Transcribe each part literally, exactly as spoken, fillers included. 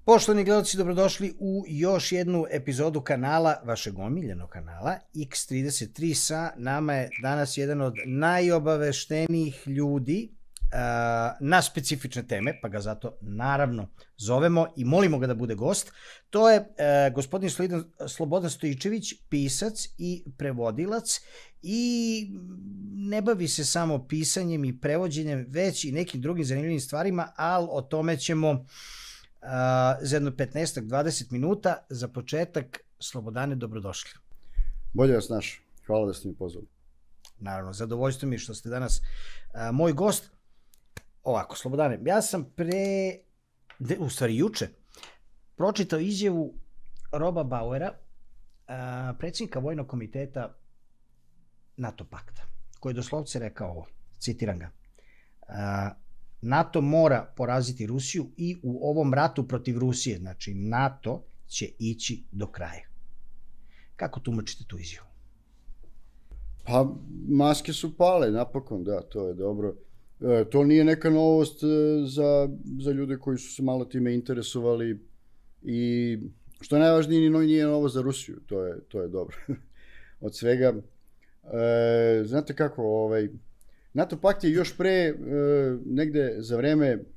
Poštovani gledalci, dobrodošli u još jednu epizodu kanala, vašeg omiljenog kanala, iks trideset tri. Sa nama je danas jedan od najobaveštenijih ljudi uh, na specifične teme, pa ga zato naravno zovemo i molimo ga da bude gost. To je uh, gospodin Slobodan Stojičević, pisac i prevodilac, i ne bavi se samo pisanjem i prevođenjem, već i nekim drugim zanimljivim stvarima, ali o tome ćemo Uh, za jedno petnaest do dvadeset minuta. Za početak, Slobodane, dobrodošli. Bolje vas naš. Hvala da ste mi pozvali. Naravno, zadovoljstvo mi što ste danas uh, moj gost. Ovako, Slobodane, ja sam pre, de, u stvari juče, pročitao izjavu Roba Bauera, uh, predsjednika Vojnog komiteta NATO pakta, koji je doslovce rekao ovo, citiram ga. Uh, NATO mora poraziti Rusiju i u ovom ratu protiv Rusije, znači NATO će ići do kraja. Kako tumačite tu izjavu? Pa, maske su pale, napokon, da, to je dobro. E, to nije neka novost za, za ljude koji su se malo time interesovali i što je najvažnije, nije novost za Rusiju, to je, to je dobro. Od svega, e, znate kako, ovaj, NATO pakt je još pre, e, negde za vreme e,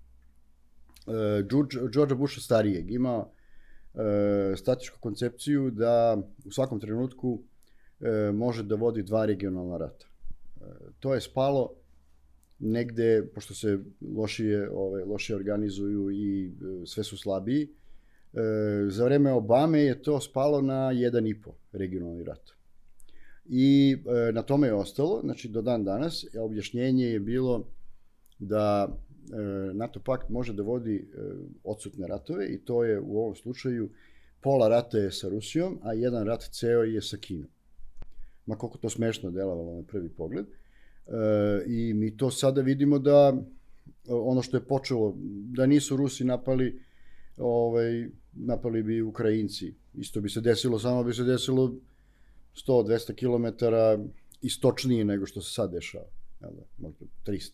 Georgea Busha starijeg imao e, stratešku koncepciju da u svakom trenutku e, može da vodi dva regionalna rata. E, to je spalo negde, pošto se lošije, ove, lošije organizuju i e, sve su slabiji, e, za vreme Obame je to spalo na jedan i po regionalni rat. I e, na tome je ostalo, znači do dan danas, objašnjenje je bilo da e, NATO pakt može da vodi e, odsutne ratove i to je u ovom slučaju pola rata je sa Rusijom, a jedan rat ceo je sa Kinom. Ma koliko to smešno delovalo na prvi pogled. E, I mi to sada vidimo da ono što je počelo, da nisu Rusi napali, ovaj, napali bi Ukrajinci. Isto bi se desilo, samo bi se desilo sto do dvesta kilometara istočnije nego što se sad dešava, možda trista.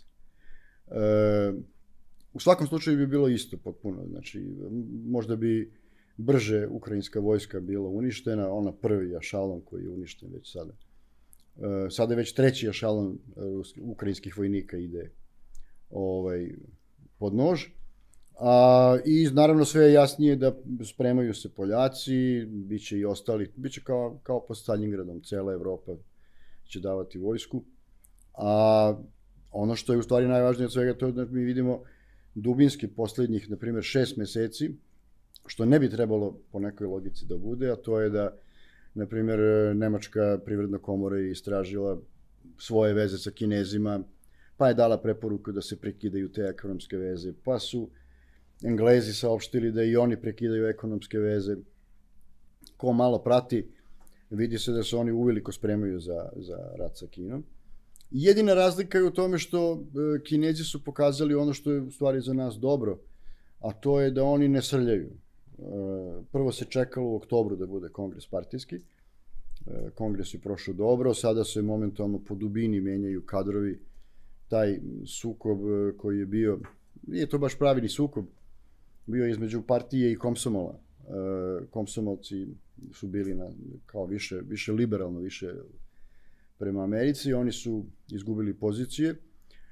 E, u svakom slučaju bi bilo isto potpuno, znači možda bi brže ukrajinska vojska bila uništena, ona prvi ašalon koji je uništen već sada. E, sada je već treći ašalon ukrajinskih vojnika ide ovaj, pod nož. A, I naravno sve je jasnije da spremaju se Poljaci, bit će i ostali, bit će kao, kao pod Staljingradom, cela Evropa će davati vojsku. A ono što je u stvari najvažnije od svega, to je da mi vidimo dubinski poslednjih, na primjer, šest meseci, što ne bi trebalo po nekoj logici da bude, a to je da, na primjer, Nemačka privredna komora je istražila svoje veze sa Kinezima, pa je dala preporuku da se prekidaju te ekonomske veze, pa su Englezi saopštili da i oni prekidaju ekonomske veze. Ko malo prati, vidi se da se oni uveliko spremaju za, za rat sa Kinom. Jedina razlika je u tome što Kinezi su pokazali ono što je u stvari za nas dobro, a to je da oni ne srljaju. Prvo se čekalo u oktobru da bude kongres partijski. Kongres je prošao dobro, sada se momentalno po dubini menjaju kadrovi. Taj sukob koji je bio, nije to baš pravi ni sukob, bio između partije i Komsomola. E, Komsomolci su bili na, kao više, više liberalno, više prema Americi, oni su izgubili pozicije. E,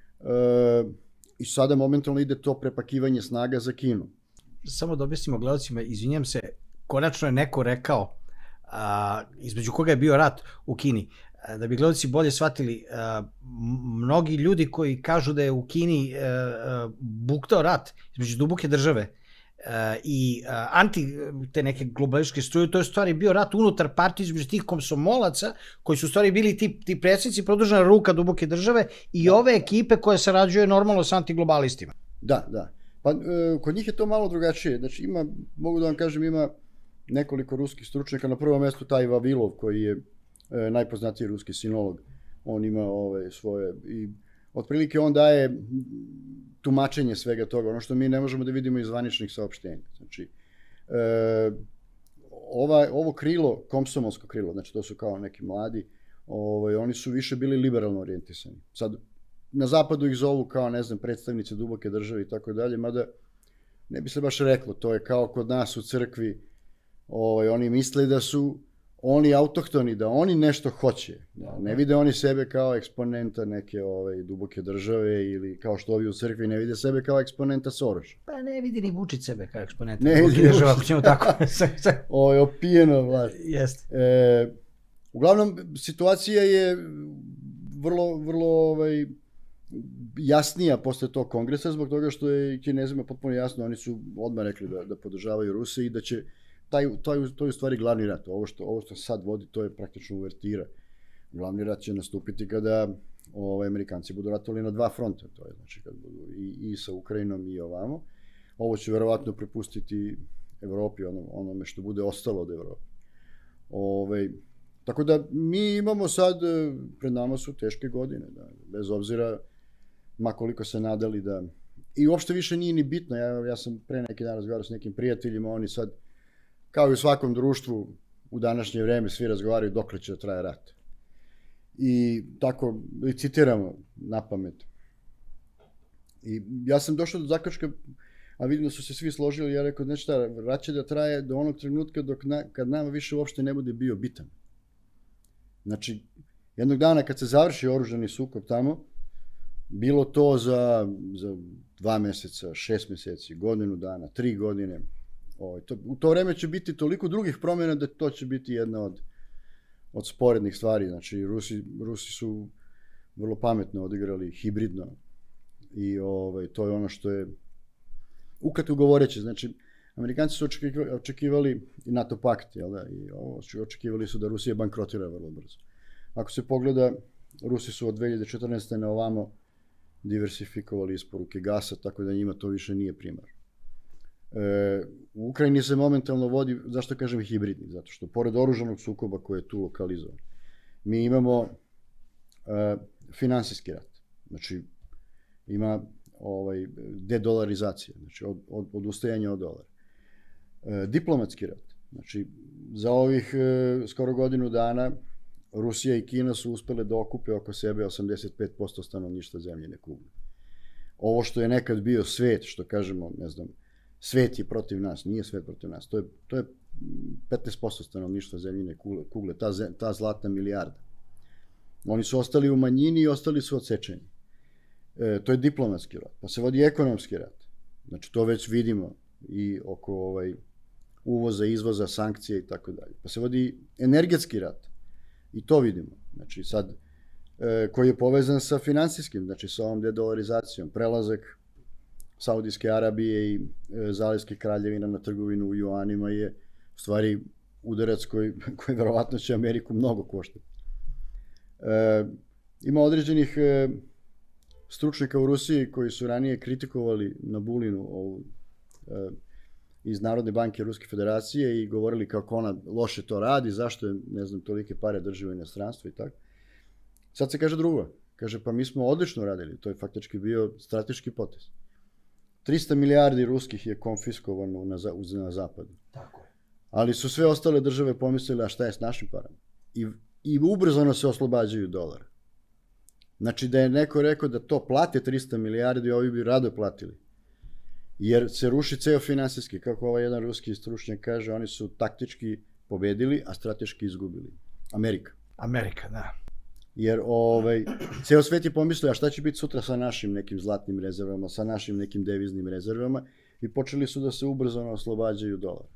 I sada momentalno ide to prepakivanje snaga za Kinu. Samo da objasnimo gledalcima, izvinjam se, konačno je neko rekao, a, između koga je bio rat u Kini. Da bi gledalci bolje shvatili, uh, mnogi ljudi koji kažu da je u Kini uh, buktao rat između duboke države uh, i uh, anti te neke globalističke struje, to je u stvari bio rat unutar partije između tih komsomolaca koji su u stvari bili ti, ti predsjednici, produžena ruka duboke države i ove ekipe koje sarađuje normalno sa antiglobalistima. Da, da. Pa uh, kod njih je to malo drugačije. Znači ima, mogu da vam kažem, ima nekoliko ruskih stručnjaka, na prvom mjestu taj Vavilov koji je E, najpoznatiji ruski sinolog, on ima ove svoje i otprilike on daje tumačenje svega toga, ono što mi ne možemo da vidimo iz zvaničnih saopštenja. Znači, e, ova, ovo krilo, komsomolsko krilo, znači to su kao neki mladi, ovaj, oni su više bili liberalno orijentisani. Sad, na zapadu ih zovu kao, ne znam, predstavnici duboke države i tako dalje, mada ne bi se baš reklo, to je kao kod nas u crkvi, ovaj, oni misle da su oni autohtoni, da oni nešto hoće. Da, ne vide oni sebe kao eksponenta neke ovaj, duboke države ili kao što ovi u crkvi ne vide sebe kao eksponenta Soroša. Pa ne vidi ni Vučić sebe kao eksponenta duboke države, ako ćemo tako. Ovo je opijeno vlast. Jeste. E, uglavnom, situacija je vrlo, vrlo ovaj, jasnija posle tog kongresa, zbog toga što je Kinezima potpuno jasno, oni su odmah rekli da, da podržavaju Ruse i da će Taj, to, je, to je u stvari glavni rat. Ovo što, ovo što sad vodi, to je praktično uvertira. Glavni rat će nastupiti kada ovaj, Amerikanci budu ratovali na dva fronta. To je znači kad budu i, i sa Ukrajinom i ovamo. Ovo će verovatno prepustiti Evropi, onom, onome što bude ostalo od Evrope. Ovaj, tako da mi imamo sad, pred nama su teške godine, da, bez obzira ma koliko se nadali da... I uopšte više nije ni bitno. Ja, ja sam pre neki dan razgovarao s nekim prijateljima, oni sad kao i u svakom društvu, u današnje vreme svi razgovaraju dokle će da traje rat. I tako citiramo na pamet. I ja sam došao do zaključka, a vidim da su se svi složili, ja rekao, znači šta, rat će da traje do onog trenutka dok na, kad nama više uopšte ne bude bio bitan. Znači, jednog dana kad se završi oružani sukob tamo, bilo to za, za dva meseca, šest meseci, godinu dana, tri godine, Ovaj, to, u to vreme će biti toliko drugih promjena da to će biti jedna od, od sporednih stvari. Znači, Rusi, Rusi su vrlo pametno odigrali hibridno i ovaj, to je ono što je ukratko govoreći. Znači, Amerikanci su očekivali, očekivali i NATO pakt, jel da, i ovo, očekivali su da Rusija bankrotira vrlo brzo. Ako se pogleda, Rusi su od dve hiljade četrnaeste. na ovamo diversifikovali isporuke gasa, tako da njima to više nije primar. E, u Ukrajini se momentalno vodi, zašto kažem hibridni, zato što pored oružanog sukoba koji je tu lokalizovan, mi imamo e, finansijski rat, znači ima ovaj, dedolarizacija, znači od, od, odustajanja od dolara. E, diplomatski rat, znači za ovih e, skoro godinu dana Rusija i Kina su uspele da okupe oko sebe osamdeset pet posto stanovništva zemljine kugle. Ovo što je nekad bio svet, što kažemo, ne znam, svet je protiv nas, nije svet protiv nas. To je, to je petnaest posto stanovništva zemljine kugle, ta, ta zlatna milijarda. Oni su ostali u manjini i ostali su odsečeni. E, to je diplomatski rat. Pa se vodi ekonomski rat. Znači to već vidimo i oko ovaj, uvoza, izvoza, sankcije i tako dalje. Pa se vodi energetski rat. I to vidimo. Znači sad, e, koji je povezan sa finansijskim, znači sa ovom dedolarizacijom, prelazak Saudijske Arabije i e, Zalivskih kraljevina na trgovinu u juanima je u stvari udarac koji, koji verovatno će Ameriku mnogo koštati. E, ima određenih e, stručnjaka u Rusiji koji su ranije kritikovali Nabulinu ovu, e, iz Narodne banke Ruske federacije i govorili kako ona loše to radi, zašto je, ne znam, tolike pare drži u inostranstvu i tako. Sad se kaže drugo. Kaže, pa mi smo odlično radili, to je faktički bio strateški potez. trista milijardi ruskih je konfiskovano na, na zapadu. Tako je. Ali su sve ostale države pomislile, a šta je s našim parama? I, i ubrzano se oslobađaju dolara. Znači da je neko rekao da to plate trista milijardi, ovi bi rado platili. Jer se ruši ceo finansijski, kako ovaj jedan ruski stručnjak kaže, oni su taktički pobedili, a strateški izgubili. Amerika. Amerika, da. Jer ovaj, ceo svet je pomislio, a šta će biti sutra sa našim nekim zlatnim rezervama, sa našim nekim deviznim rezervama i počeli su da se ubrzano oslobađaju dolara.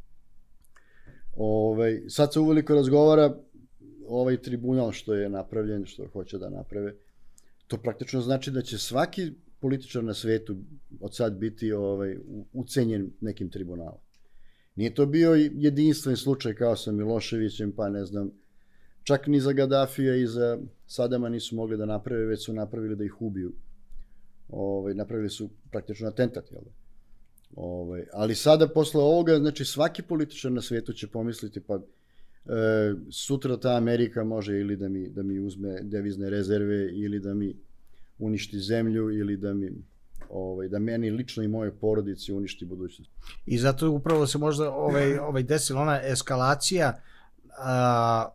Ovaj, sad se uveliko razgovara ovaj tribunal što je napravljen, što hoće da naprave. To praktično znači da će svaki političar na svetu od sad biti ovaj, ucenjen nekim tribunalom. Nije to bio jedinstven slučaj kao sa Miloševićem, pa ne znam, čak ni za Gaddafija i za Sadama nisu mogli da naprave, već su napravili da ih ubiju. Ovaj, napravili su praktično atentat, jel da? Ovaj, ali sada, posle ovoga, znači svaki političar na svetu će pomisliti, pa e, sutra ta Amerika može ili da mi, da mi uzme devizne rezerve, ili da mi uništi zemlju, ili da mi, ovaj, da meni lično i moje porodici uništi budućnost. I zato upravo se možda ovaj, ovaj desila ona eskalacija, a,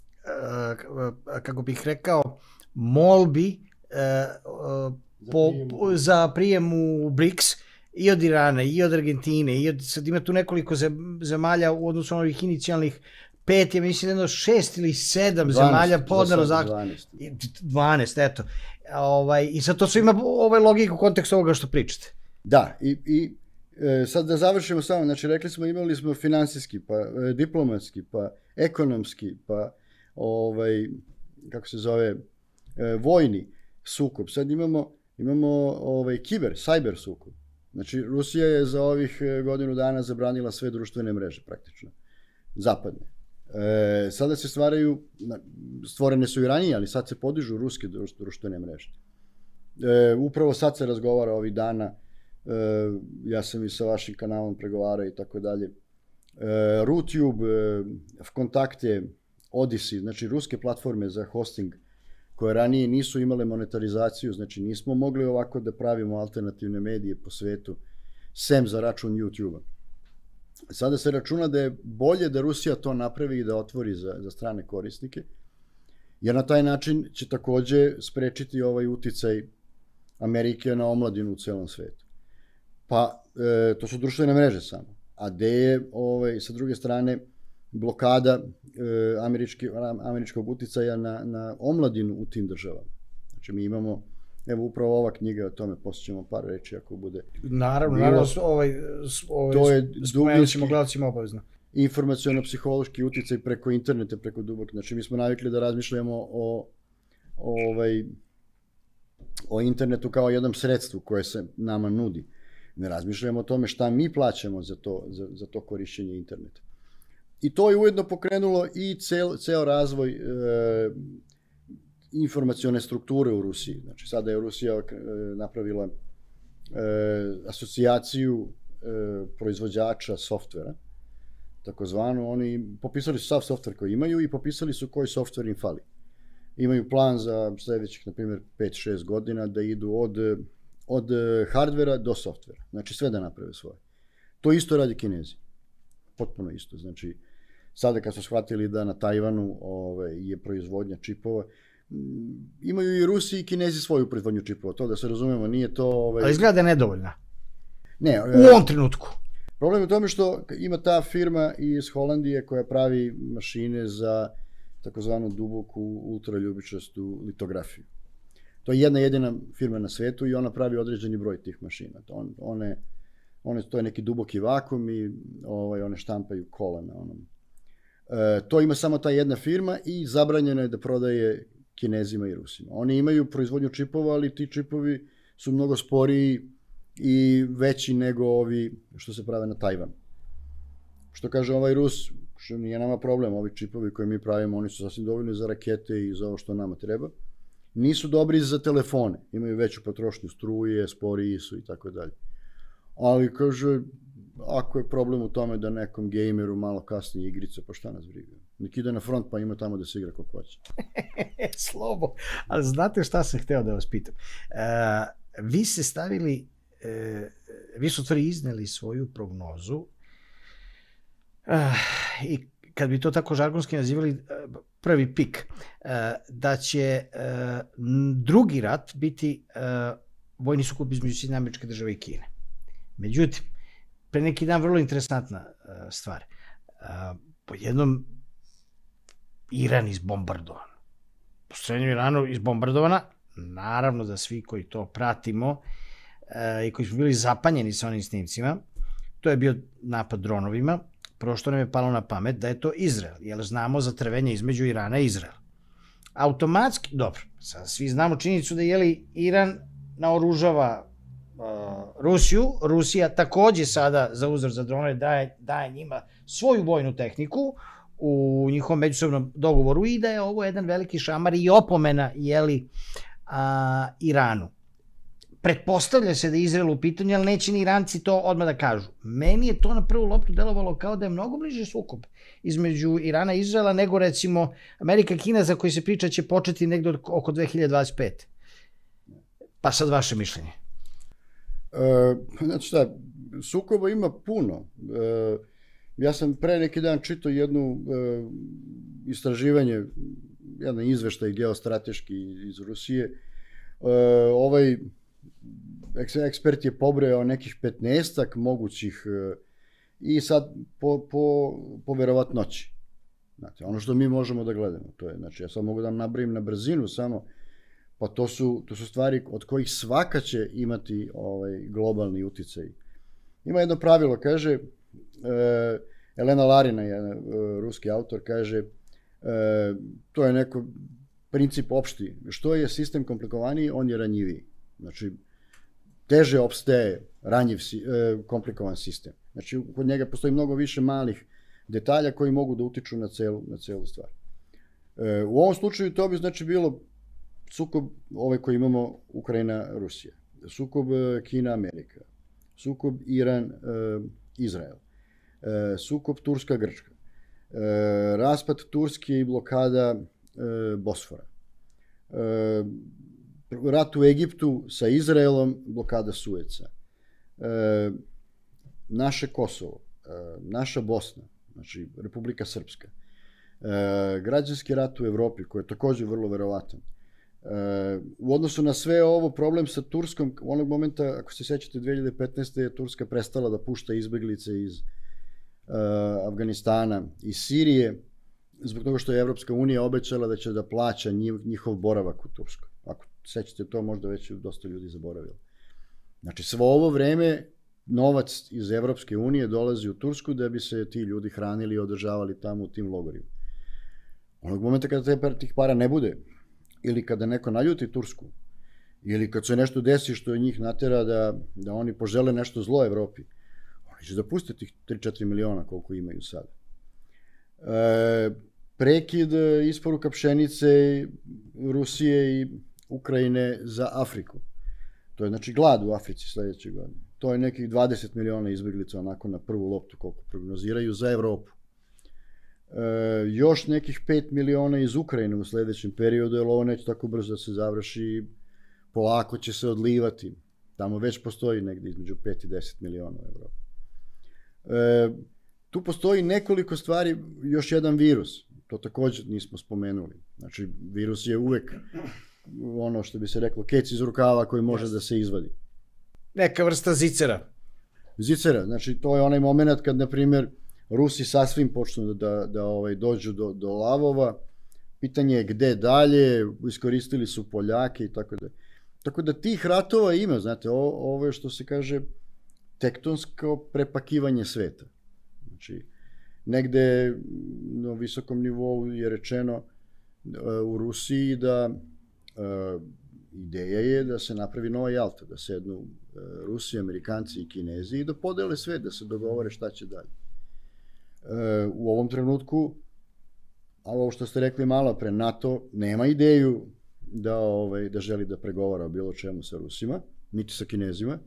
kako bih rekao, molbi uh, po, za prijem u B R I C S i od Irana, i od Argentine, i od, sad ima tu nekoliko zemalja u odnosu na ovih inicijalnih pet, ja mislim jedno šest ili sedam zemalja podnelo zakon. dvanaest, eto. Ovaj, I sad to sve ima ovaj logiku u kontekstu ovoga što pričate. Da, i, i e, sad da završimo samo, znači rekli smo imali smo finansijski, pa e, diplomatski, pa ekonomski, pa ovaj, kako se zove, e, vojni sukob. Sad imamo, imamo ovaj, kiber, cyber sukob. Znači Rusija je za ovih godinu dana zabranila sve društvene mreže praktično, zapadne. E, sada se stvaraju, stvorene su i ranije, ali sad se podižu ruske društvene mreže. E, upravo sad se razgovara ovih dana, e, ja sam i sa vašim kanalom pregovarao i tako dalje. E, RuTube, e, Vkontakte, Odyssey, znači ruske platforme za hosting, koje ranije nisu imale monetarizaciju, znači nismo mogli ovako da pravimo alternativne medije po svetu, sem za račun YouTube-a. Sada se računa da je bolje da Rusija to napravi i da otvori za, za strane korisnike, jer na taj način će takođe sprečiti ovaj uticaj Amerike na omladinu u celom svetu. Pa, e, to su društvene mreže samo. A gde je, ovaj, sa druge strane, blokada e, američki, američkog uticaja na, na omladinu u tim državama. Znači, mi imamo, evo upravo ova knjiga, o tome posjećemo par reči ako bude. Naravno, naravno, ovaj, ovaj, to je dubinski gledalcima obavezno. Informaciono-psihološki uticaj preko interneta, preko dubog. Znači, mi smo navikli da razmišljamo o, o, ovaj, o internetu kao jednom sredstvu koje se nama nudi. Ne razmišljamo o tome šta mi plaćamo za to, za, za to korišćenje interneta. I to je ujedno pokrenulo i ceo, ceo razvoj e, informacione strukture u Rusiji. Znači, sada je Rusija e, napravila e, asocijaciju e, proizvođača softvera, takozvano. Oni popisali su sav softver koji imaju i popisali su koji softver im fali. Imaju plan za sledećih, na primjer, pet šest godina da idu od, od hardvera do softvera. Znači, sve da naprave svoje. To isto radi Kinezi. Potpuno isto. Znači, sada kad su shvatili da na Tajvanu ove, je proizvodnja čipova, imaju i Rusi i Kinezi svoju proizvodnju čipova. To da se razumemo, nije to... Ove... Ali izgleda nedovoljna. Ne. U ovom trenutku. Problem je u tome što ima ta firma iz Holandije koja pravi mašine za takozvanu duboku ultraljubičastu litografiju. To je jedna jedina firma na svetu i ona pravi određeni broj tih mašina. On, one, one, to je neki duboki vakum i ovaj, one štampaju kola na onom. E, to ima samo ta jedna firma i zabranjeno je da prodaje Kinezima i Rusima. Oni imaju proizvodnju čipova, ali ti čipovi su mnogo sporiji i veći nego ovi što se prave na Tajvanu. Što kaže ovaj Rus, što nije nama problem, ovi čipovi koje mi pravimo, oni su sasvim dovoljni za rakete i za ovo što nama treba. Nisu dobri za telefone, imaju veću potrošnju struje, sporiji su i tako dalje. Ali kaže, ako je problem u tome da nekom gejmeru malo kasnije igrice, pa šta nas briga? Nek ide na front pa ima tamo da se igra kako hoće. Slobo. Ali znate šta sam hteo da vas pitam? Uh, vi ste stavili, uh, vi su tvrdi izneli svoju prognozu uh, i kad bi to tako žargonski nazivali, uh, prvi pik, uh, da će uh, drugi rat biti uh, vojni sukob između Sjedinjenih Američkih Država i Kine. Međutim, pre neki dan vrlo interesantna uh, stvar. Uh, po jednom Iran izbombardovan. Po srednjem Iranu izbombardovana, naravno da svi koji to pratimo uh, i koji su bili zapanjeni sa onim snimcima, to je bio napad dronovima, prvo što nam je palo na pamet da je to Izrael, jer znamo za trvenje između Irana i Izraela. Automatski, dobro, sad svi znamo činjenicu da je li Iran naoružava uh, Rusiju, Rusija takođe sada za uzor za dronove daje, daje njima svoju vojnu tehniku u njihovom međusobnom dogovoru i da je ovo jedan veliki šamar i opomena jeli, a, Iranu. Pretpostavlja se da je Izrael u pitanju, ali neće ni Iranci to odmah da kažu. Meni je to na prvu loptu delovalo kao da je mnogo bliže sukob između Irana i Izraela nego recimo Amerika-Kina za koji se priča će početi negde oko dve hiljade dvadeset pete. Pa sad vaše mišljenje. E, znači šta, sukoba ima puno. E, ja sam pre neki dan čitao jednu e, istraživanje, jedan izveštaj geostrateški iz Rusije. E, ovaj ekspert je pobrojao nekih petnaestak mogućih i sad po, po, po verovatnoći. Znate, ono što mi možemo da gledamo, to je, znači ja sad mogu da vam nabrojim na brzinu samo, pa to su, to su stvari od kojih svaka će imati ovaj, globalni uticaj. Ima jedno pravilo, kaže, e, Elena Larina, jedan e, ruski autor, kaže, e, to je neko princip opšti, što je sistem komplikovaniji, on je ranjiviji. Znači, teže opstaje ranjiv, e, komplikovan sistem. Znači, kod njega postoji mnogo više malih detalja koji mogu da utiču na celu, na celu stvar. E, u ovom slučaju to bi znači bilo sukob ovaj koji imamo Ukrajina-Rusija, sukob Kina-Amerika, sukob Iran-Izrael, e, sukob Turska-Grčka, e, raspad Turske i blokada e, Bosfora, e, rat u Egiptu sa Izraelom, blokada Sueca, e, naše Kosovo, e, naša Bosna, znači Republika Srpska, e, građanski rat u Evropi, koji je također vrlo verovatan. E, u odnosu na sve ovo, problem sa Turskom, u onog momenta, ako se sećate, dve hiljade petnaeste. je Turska prestala da pušta izbeglice iz e, Afganistana i Sirije, zbog toga što je Evropska unija obećala da će da plaća njihov boravak u Turskoj. Ako sećate to, možda već dosta ljudi zaboravilo. Znači, svo ovo vreme novac iz Evropske unije dolazi u Tursku da bi se ti ljudi hranili i održavali tamo u tim logorima. Onog momenta kada tih para ne bude, ili kada neko naljuti Tursku, ili kad se nešto desi što njih natera da, da oni požele nešto zlo Evropi, oni će da puste tih tri do četiri miliona koliko imaju sada. E, prekid isporuka pšenice Rusije i Ukrajine za Afriku. To je znači glad u Africi sledeće godine. To je nekih dvadeset miliona izbeglica onako na prvu loptu koliko prognoziraju za Evropu. E, još nekih pet miliona iz Ukrajine u sledećem periodu, jer ovo neće tako brzo da se završi, polako će se odlivati. Tamo već postoji negde između pet i deset miliona u Evropi. E, tu postoji nekoliko stvari, još jedan virus, to također nismo spomenuli. Znači, virus je uvek ono što bi se reklo kec iz rukava koji može yes. da se izvadi. Neka vrsta zicera. Zicera, znači to je onaj moment kad, na primjer, Rusi sasvim počnu da, da ovaj, dođu do, do lavova, pitanje je gde dalje, iskoristili su Poljake i tako da. Tako da tih ratova ima, znate, o, ovo je što se kaže tektonsko prepakivanje sveta. Znači, negde na visokom nivou je rečeno u Rusiji da uh, ideja je da se napravi nova Jalta, da sednu uh, Rusi, Amerikanci i Kinezi i da podele sve, da se dogovore šta će dalje. Uh, u ovom trenutku, a ovo što ste rekli malo pre, NATO nema ideju da, ovaj, da želi da pregovara o bilo čemu sa Rusima, niti sa Kinezima.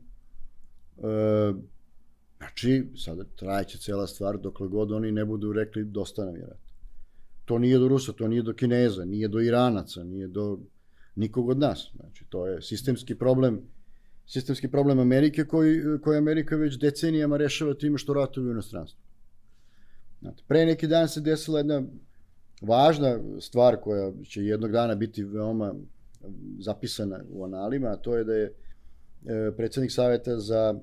Uh, znači, sada trajeće cela stvar dokle god oni ne budu rekli dosta nam je rat. To nije do Rusa, to nije do Kineza, nije do Iranaca, nije do nikog od nas. Znači, to je sistemski problem, sistemski problem Amerike koji, koji Amerika već decenijama rešava time što ratuje u inostranstvu. Znači, pre neki dan se desila jedna važna stvar koja će jednog dana biti veoma zapisana u analima, a to je da je predsjednik Saveta za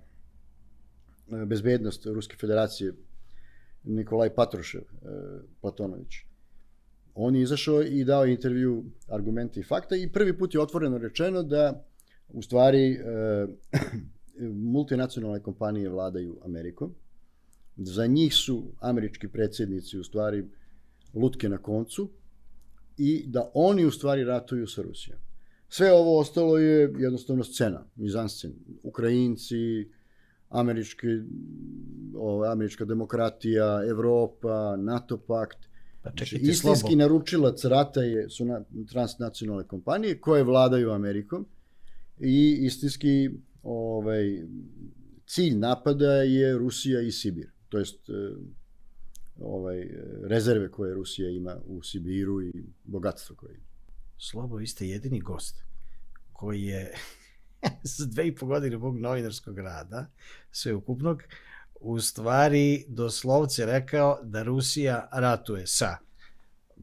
bezbednost Ruske federacije Nikolaj Patrušev, Platonović. On je izašao i dao intervju Argumenti i fakta i prvi put je otvoreno rečeno da u stvari multinacionalne kompanije vladaju Amerikom. Za njih su američki predsjednici u stvari lutke na koncu i da oni u stvari ratuju sa Rusijom. Sve ovo ostalo je jednostavno scena, mizanscena. Ukrajinci, američki, o, američka demokratija, Evropa, NATO pakt. Pa čekajte, znači, istinski naručilac rata je, su na, transnacionalne kompanije koje vladaju Amerikom i istinski ovaj, cilj napada je Rusija i Sibir. To jest ovaj, rezerve koje Rusija ima u Sibiru i bogatstvo koje ima. Slobo, vi ste jedini gost koji je za dve i po godine mog novinarskog rada, sveukupnog, u stvari doslovce rekao da Rusija ratuje sa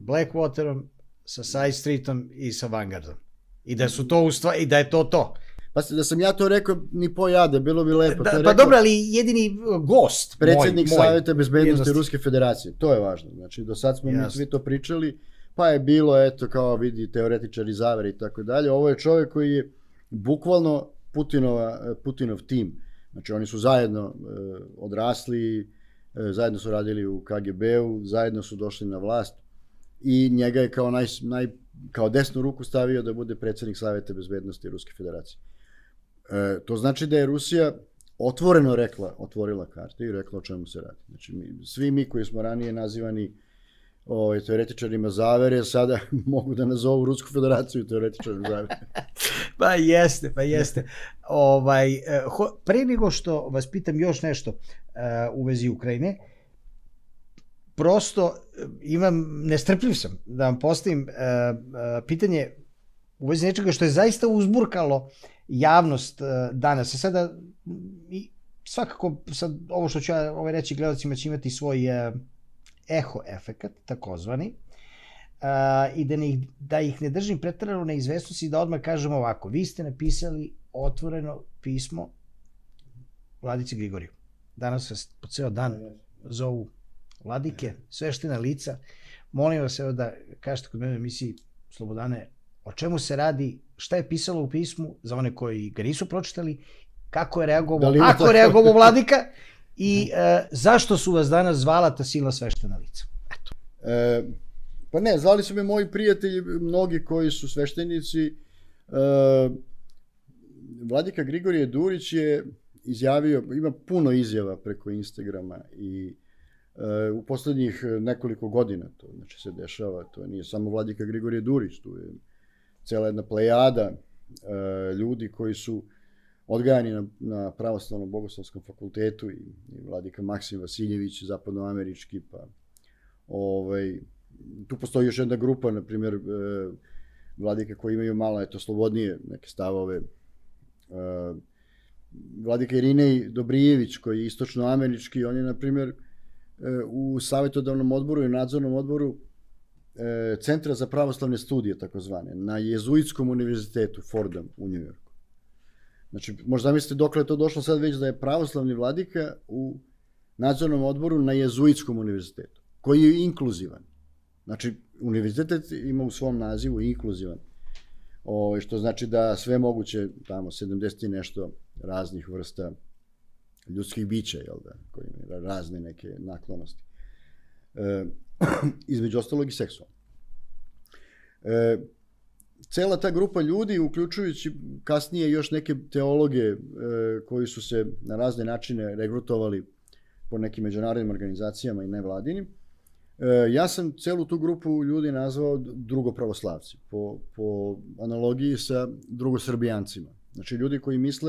Blackwaterom, sa Side Streetom i sa Vanguardom. I da su to u stvari, i da je to to. Pa da sam ja to rekao, ni pojade, bilo bi lepo. Da, to je pa rekao dobro, ali jedini gost, predsjednik moj, moj, Savjeta bezbednosti jednosti. Ruske federacije. To je važno. Znači, do sad smo Jasne. mi svi to pričali, pa je bilo, eto, kao vidi, teoretičari zavere i tako dalje. Ovo je čovjek koji je bukvalno Putinova, Putinov tim. Znači, oni su zajedno e, odrasli, e, zajedno su radili u K G B-u, zajedno su došli na vlast i njega je kao, naj, naj, kao desnu ruku stavio da bude predsjednik Savjeta bezbednosti Ruske federacije. E, to znači da je Rusija otvoreno rekla, otvorila karte i rekla o čemu se radi. Znači, mi, svi mi koji smo ranije nazivani ovaj, teoretičarima zavere, sada mogu da nazovu Rusku federaciju teoretičarima zavere. Pa jeste, pa jeste. Ovaj, ho, pre nego što vas pitam još nešto uh, u vezi Ukrajine, prosto imam, nestrpljiv sam da vam postavim uh, uh, pitanje u vezi nečega što je zaista uzburkalo javnost uh, danas. A sada, i svakako, sad, ovo što ću ja ovaj reći gledalcima će imati svoj uh, eho efekat, takozvani, uh, i da, ne, da ih ne držim preterano na izvestnosti, da odmah kažem ovako. Vi ste napisali otvoreno pismo Vladici Grigoriju. Danas vas po ceo dan zovu vladike, sveštena lica. Molim vas evo da kažete kod mene u emisiji Slobodane o čemu se radi, šta je pisalo u pismu za one koji ga nisu pročitali, kako je reagovao, da ako je reagovao vladika i e, zašto su vas danas zvala ta silna sveštena lica? Eto. E, pa ne, zvali su me moji prijatelji, mnogi koji su sveštenici. E, Vladika Grigorije Durić je izjavio, ima puno izjava preko Instagrama i e, u poslednjih nekoliko godina to znači, se dešava. To nije samo Vladika Grigorije Durić, tu je cela jedna plejada e, ljudi koji su odgajani na, na pravoslavnom bogoslovskom fakultetu i, i Vladika Maksim Vasiljević, zapadnoamerički, pa ovaj, tu postoji još jedna grupa, na primjer, e, vladike koji imaju malo, eto, slobodnije neke stavove. E, Vladika Irinej Dobrijević, koji je istočnoamerički, on je, na primjer, e, u savjetodavnom odboru i nadzornom odboru e, Centra za pravoslavne studije, takozvane, na Jezuitskom univerzitetu Fordham u Njujorku. Znači, možda mislite dokle je to došlo sad već da je pravoslavni vladika u nadzornom odboru na Jezuitskom univerzitetu, koji je inkluzivan. Znači, univerzitet ima u svom nazivu inkluzivan, o, što znači da sve moguće, tamo, sedamdeset i nešto raznih vrsta ljudskih bića, jel da, koji imaju razne neke naklonosti. E, između ostalog i seksualno. E, Cela ta grupa ljudi, uključujući kasnije još neke teologe e, koji su se na razne načine regrutovali po nekim međunarodnim organizacijama i nevladinim, e, ja sam celu tu grupu ljudi nazvao drugopravoslavci, po, po analogiji sa drugosrbijancima. Znači ljudi koji misle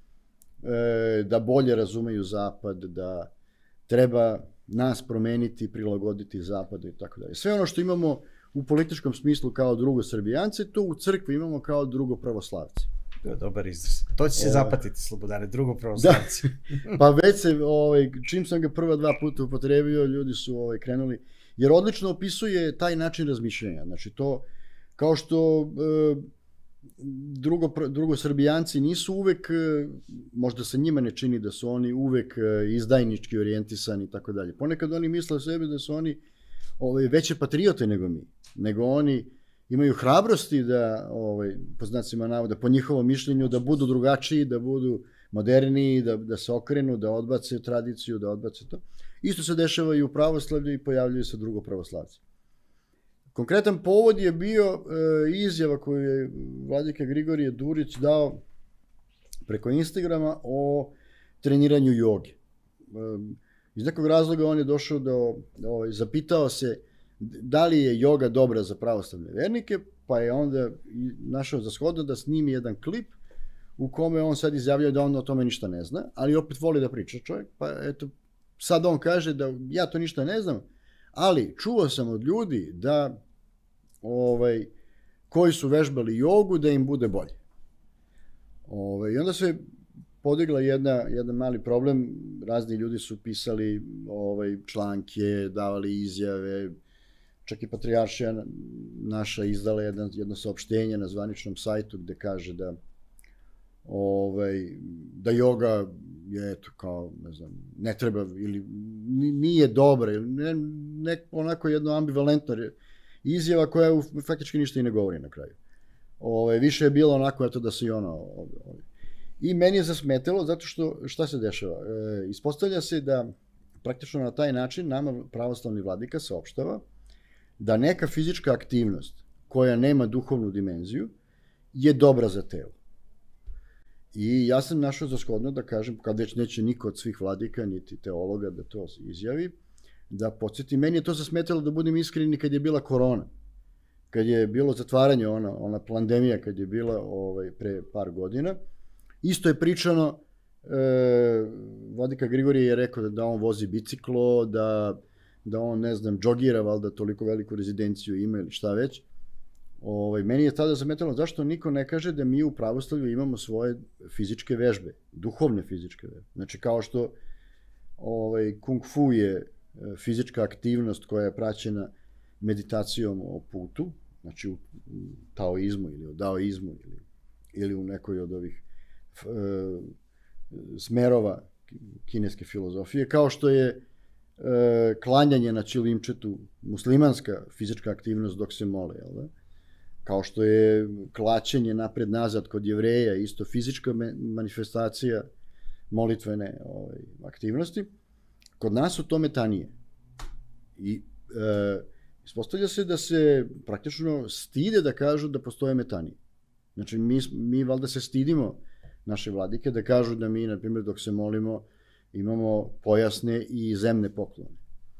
e, da bolje razumeju Zapad, da treba nas promeniti, prilagoditi Zapadu i tako dalje. Sve ono što imamo u političkom smislu kao drugosrbijanci, to u crkvi imamo kao drugopravoslavci. To je dobar izraz. To će se o... zapatiti, Slobodane, drugopravoslavci. Da. Pa već se, ovaj, čim sam ga prva dva puta upotrebio, ljudi su ovaj, krenuli, jer odlično opisuje taj način razmišljanja. Znači to, kao što e, drugo, drugosrbijanci nisu uvek, možda se njima ne čini da su oni uvek izdajnički orijentisani i tako dalje. Ponekad oni misle o sebi da su oni ovaj, veće patriote nego mi, nego oni imaju hrabrosti da, ovaj, po znacima navoda, po njihovom mišljenju, da budu drugačiji, da budu moderniji, da, da se okrenu, da odbace tradiciju, da odbace to. Isto se dešava i u pravoslavlju i pojavljuju se drugopravoslavci. Konkretan povod je bio e, izjava koju je vladika Grigorije Durić dao preko Instagrama o treniranju joge. E, iz nekog razloga on je došao do, do, zapitao se da li je joga dobra za pravoslavne vernike, pa je onda našao za shodno da snimi jedan klip u kome on sad izjavljao da on o tome ništa ne zna, ali opet voli da priča čovjek, pa eto, sad on kaže da ja to ništa ne znam, ali čuo sam od ljudi da ovaj, koji su vežbali jogu da im bude bolje. Ovaj, I onda se podigla jedna, jedan mali problem, razni ljudi su pisali ovaj, članke, davali izjave, čak i Patrijaršija naša izdala jedno, jedno saopštenje na zvaničnom sajtu gde kaže da ovaj, da joga je eto kao, ne znam, ne treba ili nije dobra, ili ne, ne, onako jedno ambivalentno izjava koja u, faktički ništa i ne govori na kraju. Ove, više je bilo onako eto da se i ono... Ove, ove. I meni je zasmetelo zato što šta se dešava? E, ispostavlja se da praktično na taj način nama pravoslavni vladika saopštava da neka fizička aktivnost koja nema duhovnu dimenziju je dobra za telo. I ja sam našao za shodno da kažem, kad već neće niko od svih vladika, niti teologa da to izjavi, da podsjeti, meni je to zasmetalo da budem iskreni kad je bila korona, kad je bilo zatvaranje, ona, ona pandemija kad je bila ovaj, pre par godina, isto je pričano, e, vladika Grigorije je rekao da, da on vozi biciklo, da, da on, ne znam, džogira, valjda toliko veliku rezidenciju ima ili šta već. Ovaj, meni je tada zametalo zašto niko ne kaže da mi u pravoslavlju imamo svoje fizičke vežbe, duhovne fizičke vežbe. Znači kao što ovaj, kung fu je fizička aktivnost koja je praćena meditacijom o putu, znači u taoizmu ili u daoizmu ili, ili u nekoj od ovih e, smerova kineske filozofije, kao što je e, klanjanje na čilimčetu muslimanska fizička aktivnost dok se mole, jel da? Kao što je klačenje napred-nazad kod Jevreja, isto fizička manifestacija molitvene ovaj, aktivnosti, kod nas su to metanije. I e, ispostavlja se da se praktično stide da kažu da postoje metanije. Znači, mi, mi valjda se stidimo naše vladike da kažu da mi, na primjer, dok se molimo, imamo pojasne i zemne poklone.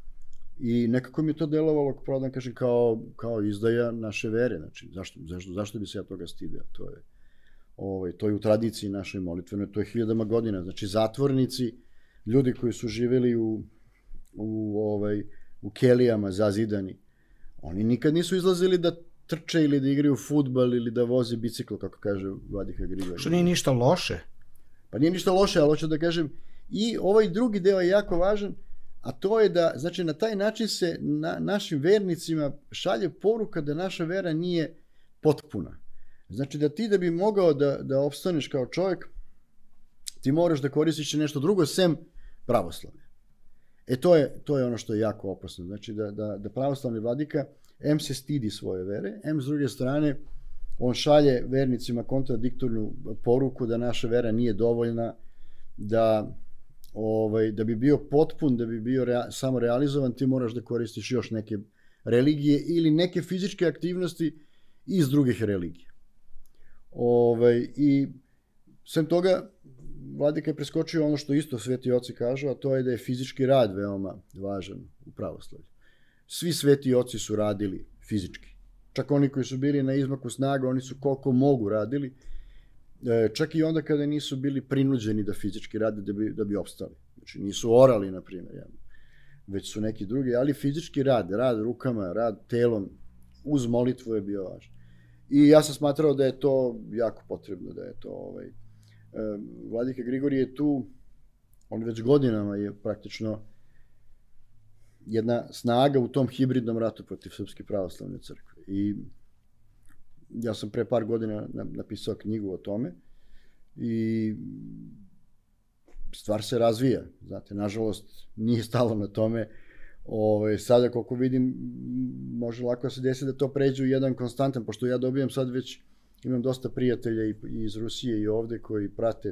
I nekako mi je to delovalo, pravo da kažem, kao, kao izdaja naše vere. Znači, zašto, zašto, zašto bi se ja toga stideo? To je, ovaj, to je u tradiciji naše molitvenoj, to je hiljadama godina. Znači, zatvornici, ljudi koji su živjeli u, u, ovaj, u kelijama zazidani, oni nikad nisu izlazili da trče ili da igraju fudbal ili da voze bicikl, kako kaže vladika Grigorije. Što nije ništa loše? Pa nije ništa loše, ali hoću da kažem, i ovaj drugi deo je jako važan, a to je da, znači, na taj način se na, našim vernicima šalje poruka da naša vera nije potpuna. Znači da ti da bi mogao da, da opstaneš kao čovjek, ti moraš da koristiš nešto drugo sem pravoslavlja. E to je, to je ono što je jako opasno. Znači da, da, da pravoslavni vladika em se stidi svoje vere, em s druge strane on šalje vernicima kontradiktornu poruku da naša vera nije dovoljna, da Ovaj, da bi bio potpun, da bi bio rea, samo realizovan, ti moraš da koristiš još neke religije ili neke fizičke aktivnosti iz drugih religija. Ovaj, I sem toga, vladika je preskočio ono što isto sveti oci kažu, a to je da je fizički rad veoma važan u pravoslavlju. Svi sveti oci su radili fizički. Čak oni koji su bili na izmaku snaga, oni su koliko mogu radili, čak i onda kada nisu bili prinuđeni da fizički rade da bi, da bi opstali. Znači nisu orali, na primjer, već su neki drugi, ali fizički rad, rad rukama, rad telom, uz molitvu je bio važan. I ja sam smatrao da je to jako potrebno, da je to ovaj, vladika Grigorije je tu, on već godinama je praktično jedna snaga u tom hibridnom ratu protiv Srpske pravoslavne crkve. I ja sam pre par godina napisao knjigu o tome i stvar se razvija. Znate, nažalost, nije stalo na tome. Ove, sada, koliko vidim, može lako se desi da to pređe u jedan konstantan, pošto ja dobijam sad već, imam dosta prijatelja i iz Rusije i ovde koji prate.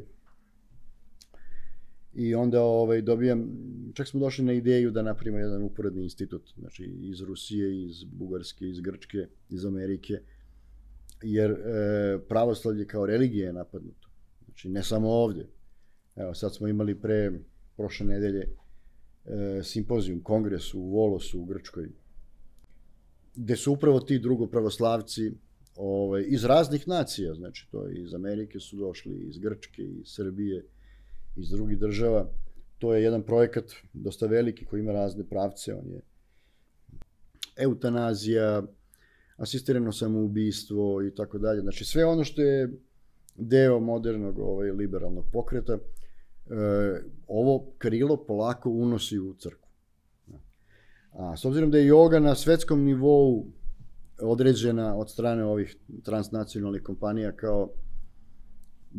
I onda ovaj, dobijam, čak smo došli na ideju da napravimo jedan uporedni institut, znači iz Rusije, iz Bugarske, iz Grčke, iz Amerike, jer e, pravoslavlje kao religija je napadnuto. Znači, ne samo ovdje. Evo, sad smo imali pre prošle nedelje e, simpozijum, kongres u Volosu u Grčkoj, gde su upravo ti drugopravoslavci ovaj, iz raznih nacija, znači to iz Amerike su došli, iz Grčke, iz Srbije, iz drugih država. To je jedan projekat dosta veliki koji ima razne pravce, on je eutanazija, asistirano samoubistvo i tako dalje. Znači sve ono što je deo modernog ovaj, liberalnog pokreta, e, ovo krilo polako unosi u crkvu. A s obzirom da je joga na svetskom nivou određena od strane ovih transnacionalnih kompanija kao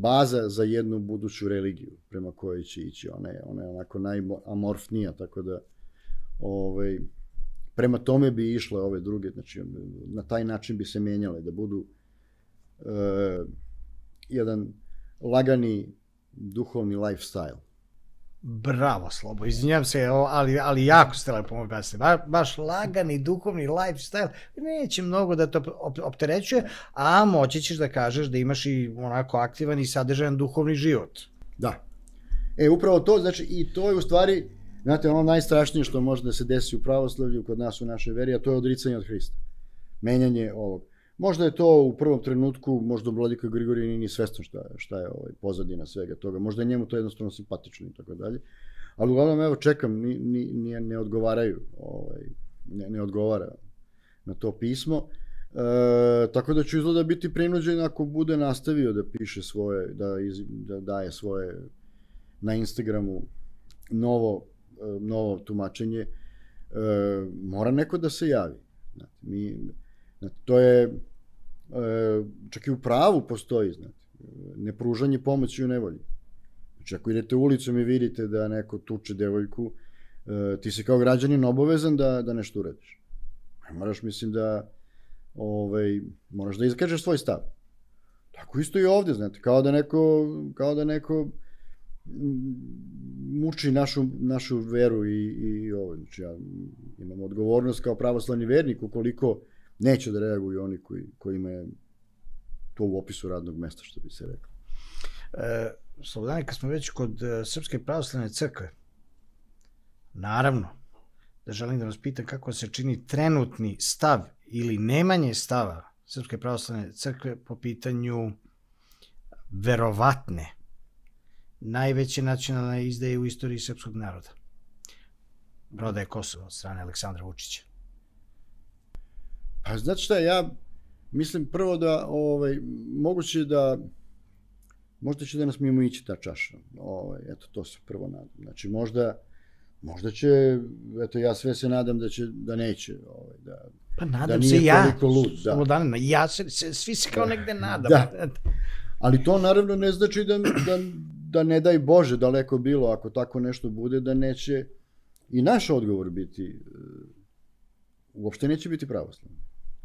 baza za jednu buduću religiju prema kojoj će ići. Ona je, ona je onako najamorfnija, tako da ovaj, prema tome bi išle ove druge, znači na taj način bi se menjale, da budu uh, jedan lagani duhovni lifestyle. Bravo, Slobo, izvinjam se, ali, ali jako ste lepo objasnili. Ba, baš lagani duhovni lifestyle, neće mnogo da to opterećuje, a moći ćeš da kažeš da imaš i onako aktivan i sadržajan duhovni život. Da. E, upravo to, znači, i to je u stvari, znate, ono najstrašnije što može da se desi u pravoslavlju kod nas u našoj veri, a to je odricanje od Hrista. Menjanje ovog. Možda je to u prvom trenutku, možda Vladika Grigorije nije ni svestan šta, šta je ovaj, pozadina svega toga. Možda je njemu to jednostavno simpatično i tako dalje. Ali uglavnom, evo, čekam, ni, ni, ne odgovaraju, ovaj, ne, ne odgovara na to pismo. E, tako da ću izgleda biti prinuđen ako bude nastavio da piše svoje, da, iz, da daje svoje na Instagramu novo, novo tumačenje. E, mora neko da se javi. Znate, mi... To je, čak i u pravu postoji, znate, nepružanje pomoći u nevolji. Znači, ako idete ulicom i vidite da neko tuče devojku, ti si kao građanin obavezan da, da nešto uradiš. Moraš, mislim da, ovaj, moraš da iskažeš svoj stav. Tako isto i ovde, znate, kao da neko, kao da neko muči našu, našu veru i, i ovo. Znači, ja imam odgovornost kao pravoslavni vernik, ukoliko neće da reaguju oni koji, kojima je to u opisu radnog mesta, što bi se rekao. E, Slobodane, kad smo već kod Srpske pravoslavne crkve, naravno, da želim da vas pitam kako se čini trenutni stav ili nemanje stava Srpske pravoslavne crkve po pitanju verovatne najveće nacionalne izdaje u istoriji srpskog naroda. Prodaje Kosova od strane Aleksandra Vučića. Pa znate šta, ja mislim prvo da, ovaj, moguće da, možda će da nas mimo ići ta čaša. Ovaj, eto, to se prvo nadam. Znači, možda, možda će, eto, ja sve se nadam da će, da neće, ovaj, da, pa nadam da nije se ja, toliko lud. Da. Slobodane, ja se, se, svi se kao negde nadam. Da. Ali to naravno ne znači da, da, da ne daj Bože daleko bilo, ako tako nešto bude, da neće i naš odgovor biti, uopšte neće biti pravoslavni.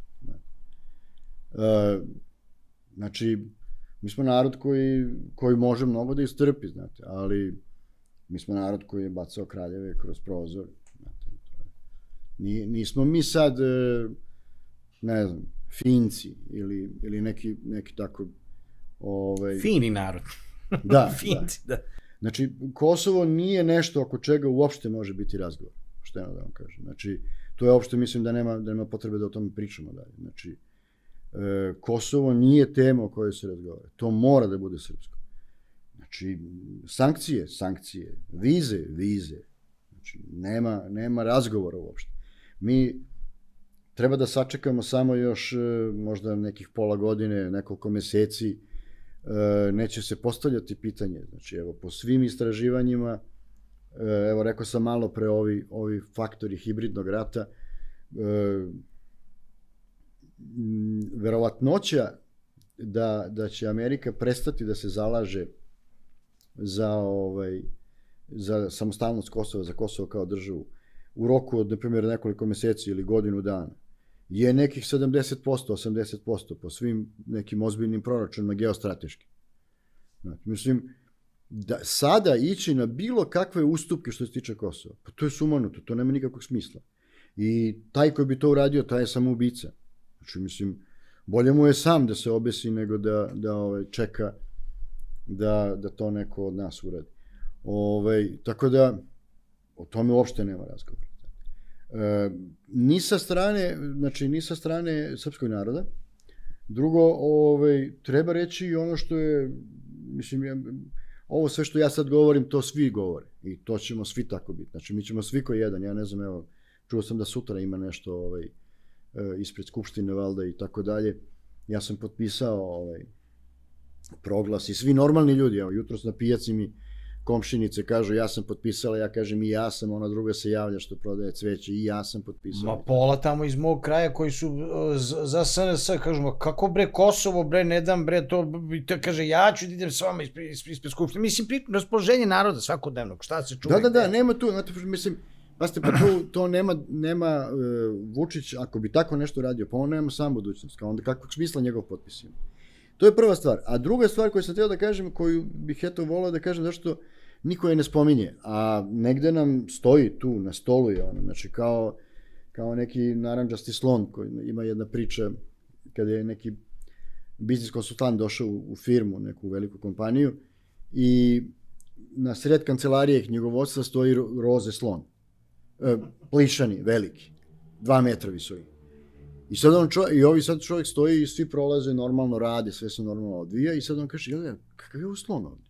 E, znači, mi smo narod koji, koji može mnogo da istrpi, znate, ali mi smo narod koji je bacao kraljeve kroz prozor. Znate, Ni, nismo mi sad, ne znam, Finci ili, ili neki, neki tako... Ovaj... Fini narod. Da, Finci, da. da. Znači, Kosovo nije nešto oko čega uopšte može biti razgovor, šteno da vam kažem. Znači, to je uopšte, mislim da nema, da nema potrebe da o tome pričamo dalje. Znači, e, Kosovo nije tema o kojoj se razgovara. To mora da bude srpsko. Znači, sankcije, sankcije, vize, vize. Znači, nema, nema razgovora uopšte. Mi treba da sačekamo samo još možda nekih pola godine, nekoliko meseci, neće se postavljati pitanje. Znači, evo, po svim istraživanjima, evo, rekao sam malo pre ovi, ovi faktori hibridnog rata, verovatnoća da, da će Amerika prestati da se zalaže za, ovaj, za samostalnost Kosova, za Kosovo kao državu, u roku od, na primjer, nekoliko meseci ili godinu dana, je nekih sedamdeset posto, osamdeset posto po svim nekim ozbiljnim proračunima geostrateškim. Znači, mislim, da sada ići na bilo kakve ustupke što se tiče Kosova, pa to je sumanuto, to nema nikakvog smisla. I taj koji bi to uradio, taj je samoubica. Znači, mislim, bolje mu je sam da se obesi nego da, da ovaj, čeka da, da to neko od nas uradi. Ovaj, tako da, o tome uopšte nema razgovora. E, ni sa strane, znači, ni sa strane srpskog naroda. Drugo, ovaj, treba reći i ono što je, mislim, ja, ovo sve što ja sad govorim, to svi govore. I to ćemo svi tako biti. Znači, mi ćemo svi ko jedan. Ja ne znam, evo, čuo sam da sutra ima nešto ovaj, ispred Skupštine, valjda, i tako dalje. Ja sam potpisao ovaj, proglas i svi normalni ljudi, evo, jutros na pijaci mi komšinice kažu ja sam potpisala, ja kažem i ja sam, ona druga se javlja što prodaje cveće i ja sam potpisala. Ma pola tamo iz mog kraja koji su za S N S, kažu, ma kako bre Kosovo, bre, ne dam, bre, to, kaže, ja ću da idem s vama ispred, ispred skupštine. Mislim, raspoloženje naroda svakodnevnog, šta se čuje? Da, da, da, nema tu, znate, mislim, pazite, pa tu, to nema, nema uh, Vučić, ako bi tako nešto radio, pa on nema sam budućnost, kao onda kakvog smisla njegov potpis ima. To je prva stvar. A druga stvar koju sam htio da kažem, koju bih eto volao da kažem, zašto niko je ne spominje, a negde nam stoji tu, na stolu je ono, znači kao, kao neki narandžasti slon koji ima jedna priča kada je neki biznis konsultant došao u, u firmu, neku veliku kompaniju i na sred kancelarije knjigovodstva stoji roze slon, e, plišani, veliki, dva metra visoki. I sad on čo, i ovi sad čovjek stoji i svi prolaze, normalno rade, sve se normalno odvija i sad on kaže, jel, kakav je ovo slon ovdje?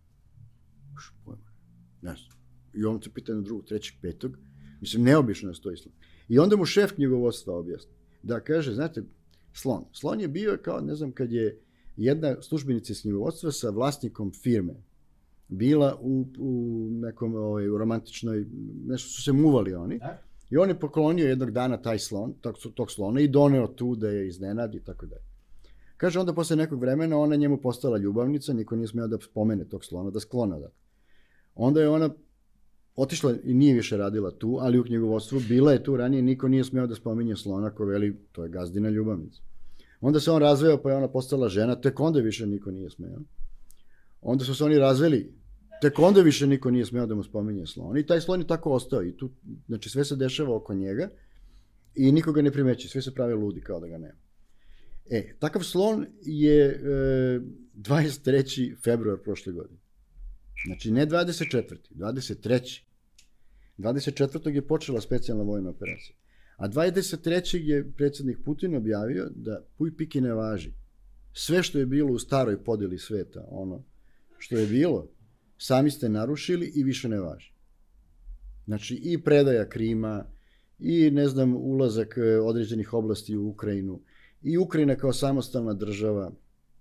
Ne znam. I on se pita na drugog, trećeg, petog. Mislim, neobično je stoji slon. I onda mu šef knjigovodstva objasni. Da kaže, znate, slon. Slon je bio kao, ne znam, kad je jedna službenica iz knjigovodstva sa vlasnikom firme bila u, u nekom ovaj, u romantičnoj, nešto su se muvali oni. Da? I on je poklonio jednog dana taj slon, tog, tog slona i doneo tu da je iznenadi i tako dalje. Kaže, onda posle nekog vremena ona njemu postala ljubavnica, niko nije smeo da spomene tog slona, da sklona da. Onda je ona otišla i nije više radila tu, ali u knjigovodstvu bila je tu ranije, niko nije smeo da spominje slona, ko veli, to je gazdina ljubavnica. Onda se on razveo, pa je ona postala žena, tek onda više niko nije smeo. Onda su se oni razveli, tek onda više niko nije smeo da mu spominje slon. I taj slon je tako ostao. I tu, znači, sve se dešava oko njega i nikoga ne primeći. Svi se prave ludi kao da ga nema. E, takav slon je e, dvadeset trećeg februar prošle godine. Znači, ne dvadeset četvrtog dvadeset trećeg dvadeset četvrtog je počela specijalna vojna operacija. A dvadeset trećeg je predsjednik Putin objavio da puj piki ne važi. Sve što je bilo u staroj podeli sveta, ono što je bilo, sami ste narušili i više ne važi. Znači, i predaja Krima, i, ne znam, ulazak određenih oblasti u Ukrajinu, i Ukrajina kao samostalna država.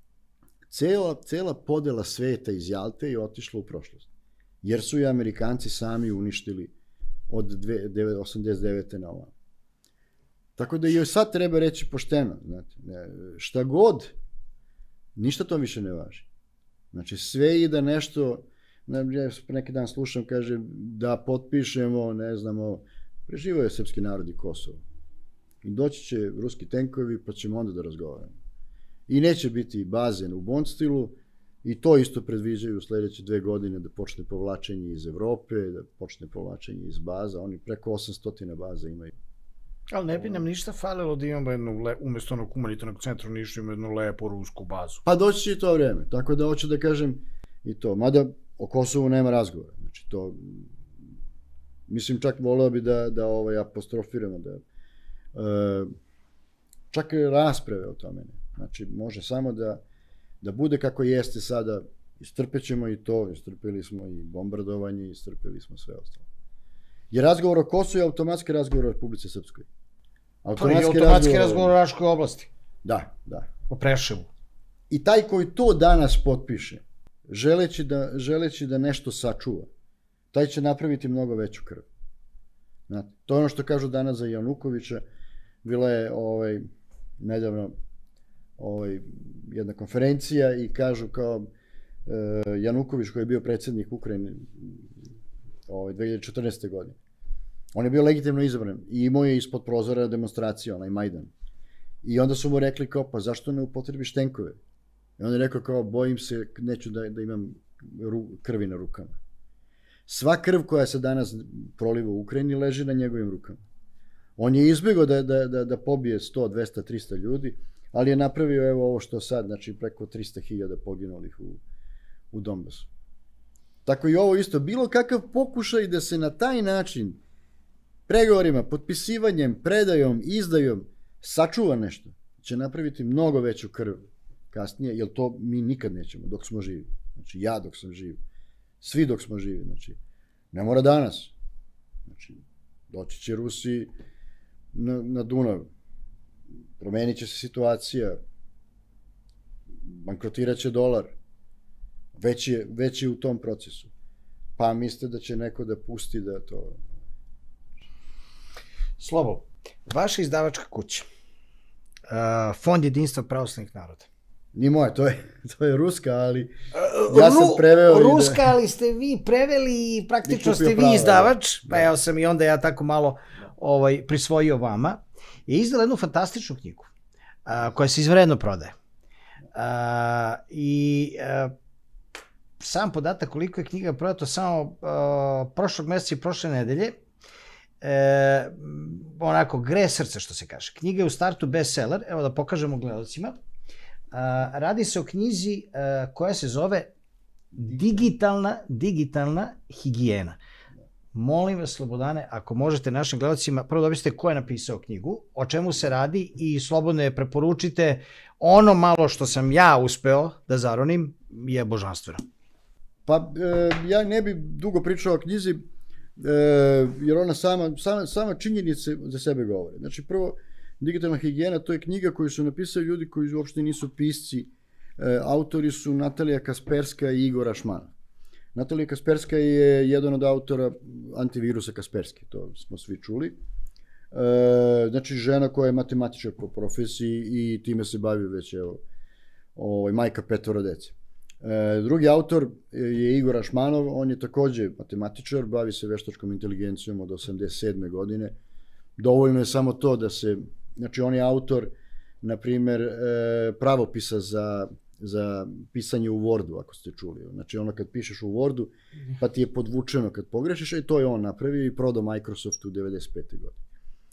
Cela, cela podela sveta iz Jalte je otišla u prošlost. Jer su i Amerikanci sami uništili od osamdeset devete na ovom. Tako da joj sad treba reći pošteno. Znate, šta god, ništa to više ne važi. Znači, sve i da nešto, ja neki dan slušam, kaže da potpišemo, ne znamo, preživao je srpski narod i Kosovo. I doći će ruski tenkovi, pa ćemo onda da razgovaramo. I neće biti bazen u Bondstilu, i to isto predviđaju u sledeće dve godine da počne povlačenje iz Evrope, da počne povlačenje iz baza. Oni preko osamsto baza imaju. Ali ne bi nam ništa falilo da imamo jednu, umjesto onog humanitarnog centra u Nišu, imamo jednu lepu rusku bazu. Pa doći će i to vreme, tako da hoću da kažem i to. Mada o Kosovu nema razgovora. Znači to, mislim, čak voleo bi da, da ovaj, apostrofiramo, da e, čak rasprave o tome ne. Znači, može samo da, da bude kako jeste sada, istrpećemo i to, istrpili smo i bombardovanje, istrpili smo sve ostalo. Jer razgovor o Kosovu je automatski razgovor o Republici Srpskoj. Automatski, automatski razgovor, razgovor o Raškoj oblasti. Da, da. O Preševu. I taj koji to danas potpiše, želeći da, želeći da nešto sačuva, taj će napraviti mnogo veću krv. Znate, to je ono što kažu danas za Janukovića. Bila je ovaj, nedavno ovaj, jedna konferencija i kažu kao e, Januković koji je bio predsjednik Ukrajine ovaj, dve hiljade četrnaeste. godine. On je bio legitimno izabran i imao je ispod prozora demonstracija, onaj Majdan. I onda su mu rekli kao, pa zašto ne upotrebiš tenkove? I on je rekao kao, bojim se, neću da, da imam ru, krvi na rukama. Sva krv koja se danas proliva u Ukrajini leži na njegovim rukama. On je izbjegao da, da, da, da pobije sto, dvesta, trista ljudi, ali je napravio evo ovo što sad, znači preko trista hiljada poginulih u, u Donbasu. Tako i ovo isto, bilo kakav pokušaj da se na taj način pregovorima, potpisivanjem, predajom, izdajom sačuva nešto, će napraviti mnogo veću krv kasnije, jer to mi nikad nećemo dok smo živi. Znači ja dok sam živ, svi dok smo živi, znači ne mora danas. Znači doći će Rusi na, na Dunav, promenit će se situacija, bankrotirat će dolar, već je, već je u tom procesu. pa mislite da će neko da pusti da to... Slobo, vaša izdavačka kuća, uh, Fond jedinstva pravoslavnih naroda. Ni moje, to je, to je ruska, ali ja sam preveo... Ru, ruska, ali ste vi preveli i praktično ste vi pravo, izdavač, pa evo sam i onda ja tako malo ovaj, prisvojio vama. Je izdala jednu fantastičnu knjigu, uh, koja se izvredno prodaje. Uh, I uh, sam podatak koliko je knjiga prodato samo uh, prošlog meseca i prošle nedelje, E, onako, gre srce što se kaže. Knjiga je u startu bestseller, evo da pokažemo gledalcima. A, radi se o knjizi a, koja se zove Digitalna, digitalna higijena. Molim vas, Slobodane, ako možete našim gledalcima, prvo da obište ko je napisao knjigu, o čemu se radi i slobodno je preporučite. Ono malo što sam ja uspeo da zaronim je božanstveno. Pa, e, ja ne bi dugo pričao o knjizi, E, jer ona sama, sama, sama činjenice za sebe govore. Znači, prvo, Digitalna higijena, to je knjiga koju su napisali ljudi koji uopšte nisu pisci. E, autori su Natalija Kasperska i Igor Ašmanov. Natalija Kasperska je jedan od autora antivirusa Kasperski, to smo svi čuli. E, znači, žena koja je matematičar po profesiji i time se bavi već, evo, ovaj, majka petvoro dece. E, drugi autor je Igor Ašmanov, on je takođe matematičar, bavi se veštačkom inteligencijom od osamdeset sedme godine. Dovoljno je samo to da se, znači on je autor, na primer, e, pravopisa za, za pisanje u Wordu, ako ste čuli. Znači ono kad pišeš u Wordu, pa ti je podvučeno kad pogrešiš, i to je on napravio i prodao Microsoftu u devedeset pete godine.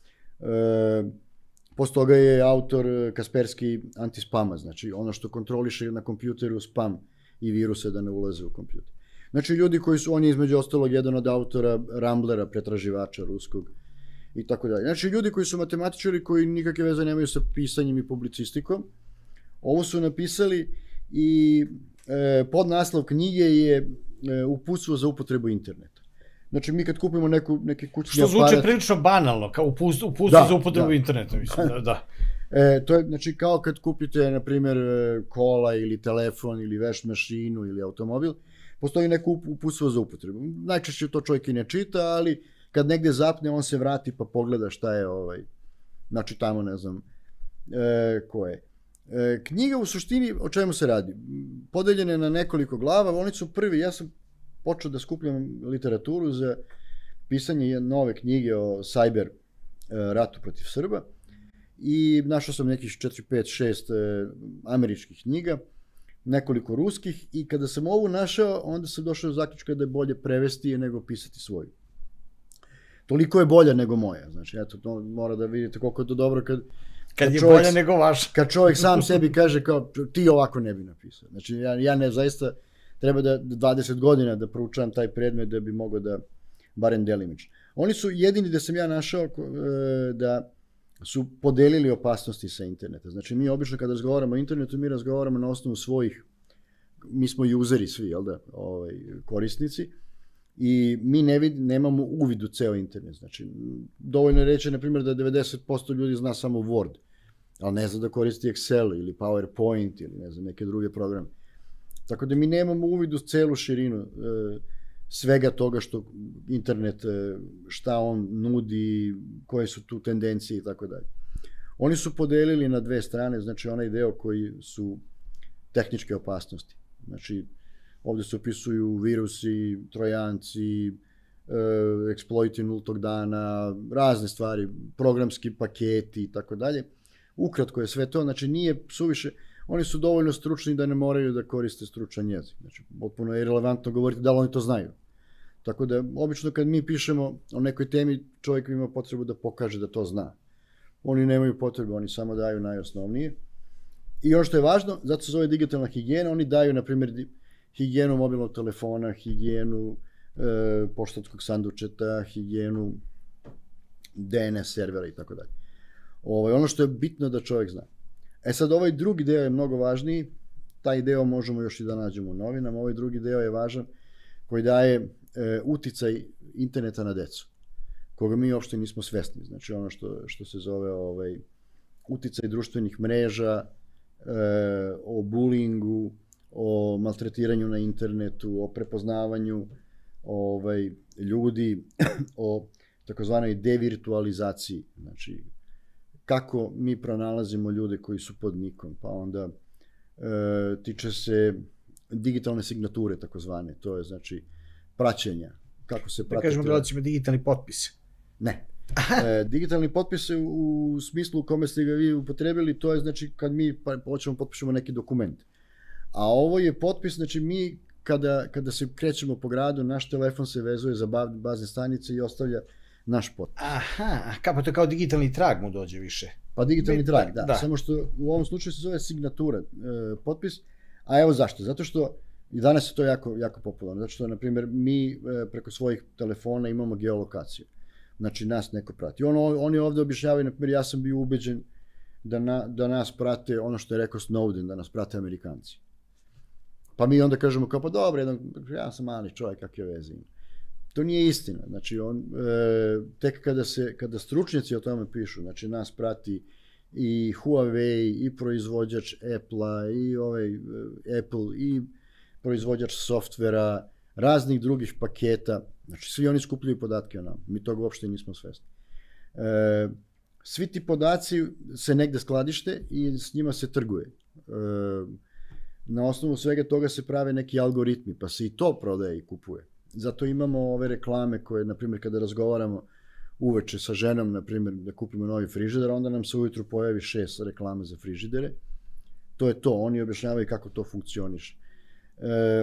E, Posle toga je autor Kasperski antispama, znači ono što kontroliše na kompjuteru spam i viruse da ne ulaze u kompjuter. Znači ljudi koji su, on je između ostalog jedan od autora Ramblera, pretraživača ruskog i tako dalje. Znači ljudi koji su matematičari koji nikakve veze nemaju sa pisanjem i publicistikom, ovo su napisali i e, podnaslov knjige je e, uputstvo za upotrebu interneta. Znači, mi kad kupimo neku, neki kućni aparat... Što zvuči prilično banalno, kao uputstvo za upotrebu interneta, mislim, da, da. E, to je, znači, kao kad kupite, na primjer, kola ili telefon ili veš mašinu ili automobil, postoji neko uputstvo za upotrebu. Najčešće to čovjek i ne čita, ali kad negde zapne, on se vrati pa pogleda šta je, ovaj, znači, tamo, ne znam, e, ko je. E, knjiga u suštini, o čemu se radi? Podeljene je na nekoliko glava, oni su prvi, ja sam počeo da skupljam literaturu za pisanje nove knjige o sajber ratu protiv Srba i našao sam nekih četiri, pet, šest američkih knjiga, nekoliko ruskih, i kada sam ovu našao, onda sam došao do zaključka da je bolje prevesti je nego pisati svoju. Toliko je bolja nego moja, znači, eto, to mora da vidite koliko je to dobro kad... Kad je bolja nego vaša. Kad čovjek sam sebi kaže kao, ti ovako ne bi napisao. Znači, ja, ja ne, zaista... Treba da dvadeset godina da proučavam taj predmet da bi mogao da barem delimično. Oni su jedini da sam ja našao da su podelili opasnosti sa interneta. Znači mi obično kada razgovaramo o internetu, mi razgovaramo na osnovu svojih, mi smo useri svi, jel da, ovaj, korisnici, i mi ne vid, nemamo uvid u ceo internet. Znači, dovoljno je reći, na primjer, da devedeset posto ljudi zna samo Word, ali ne zna da koristi Excel ili PowerPoint ili ne znam, neke druge programe. Tako da mi nemamo uvid u celu širinu e, svega toga što internet, e, šta on nudi, koje su tu tendencije i tako dalje. Oni su podelili na dve strane, znači onaj deo koji su tehničke opasnosti. Znači, ovde se opisuju virusi, trojanci, e, eksploiti nultog dana, razne stvari, programski paketi i tako dalje. Ukratko je sve to, znači nije suviše... Oni su dovoljno stručni da ne moraju da koriste stručan jezik. Znači, potpuno je irelevantno govoriti da li oni to znaju. Tako da, obično kad mi pišemo o nekoj temi, čovjek ima potrebu da pokaže da to zna. Oni nemaju potrebu, oni samo daju najosnovnije. I ono što je važno, zato se zove digitalna higijena, oni daju, na primjer, higijenu mobilnog telefona, higijenu e, poštanskog sandučeta, higijenu D N S servera i tako dalje. Ono što je bitno da čovjek zna. E sad, ovaj drugi deo je mnogo važniji, taj deo možemo još i da nađemo u novinama, ovaj drugi deo je važan, koji daje e, uticaj interneta na decu, koga mi uopšte nismo svesni. Znači ono što, što se zove ovaj, uticaj društvenih mreža, e, o bulingu, o maltretiranju na internetu, o prepoznavanju ovaj, ljudi o takozvanoj devirtualizaciji. Znači, kako mi pronalazimo ljude koji su pod nikom, pa onda e, tiče se digitalne signature takozvane, to je znači praćenja. Kako se da kažemo gledalcima digitalni potpis. Ne. E, digitalni potpis u, u smislu u kome ste ga vi upotrebili, to je znači kad mi pa, hoćemo potpišemo neki dokument. A ovo je potpis, znači mi kada, kada se krećemo po gradu, naš telefon se vezuje za bazne stanice i ostavlja naš potpis. Aha, kao to kao digitalni trag mu dođe više. Pa digitalni trag, da. da. Samo što u ovom slučaju se zove signatura, e, potpis. A evo zašto? Zato što i danas je to jako, jako popularno. Zato što, na primjer, mi e, preko svojih telefona imamo geolokaciju. Znači, nas neko prati. On, oni ovde objašnjavaju, na primjer, ja sam bio ubeđen da, na, da nas prate, ono što je rekao Snowden, da nas prate Amerikanci. Pa mi onda kažemo kao, pa dobro, jedan, ja sam mali čovjek, kakve veze ima. To nije istina. Znači, on, e, tek kada, se, kada stručnjaci o tome pišu, znači, nas prati i Huawei, i proizvođač Apple-a, i ovaj, Apple, i proizvođač softvera, raznih drugih paketa. Znači, svi oni skupljaju podatke o nama. Mi toga uopšte nismo svesni. E, svi ti podaci se negde skladište i s njima se trguje. E, na osnovu svega toga se prave neki algoritmi, pa se i to prodaje i kupuje. Zato imamo ove reklame koje, na primjer, kada razgovaramo uveče sa ženom, na primjer, da kupimo novi frižider, onda nam se ujutru pojavi šest reklame za frižidere. To je to, oni objašnjavaju kako to funkcioniše. E,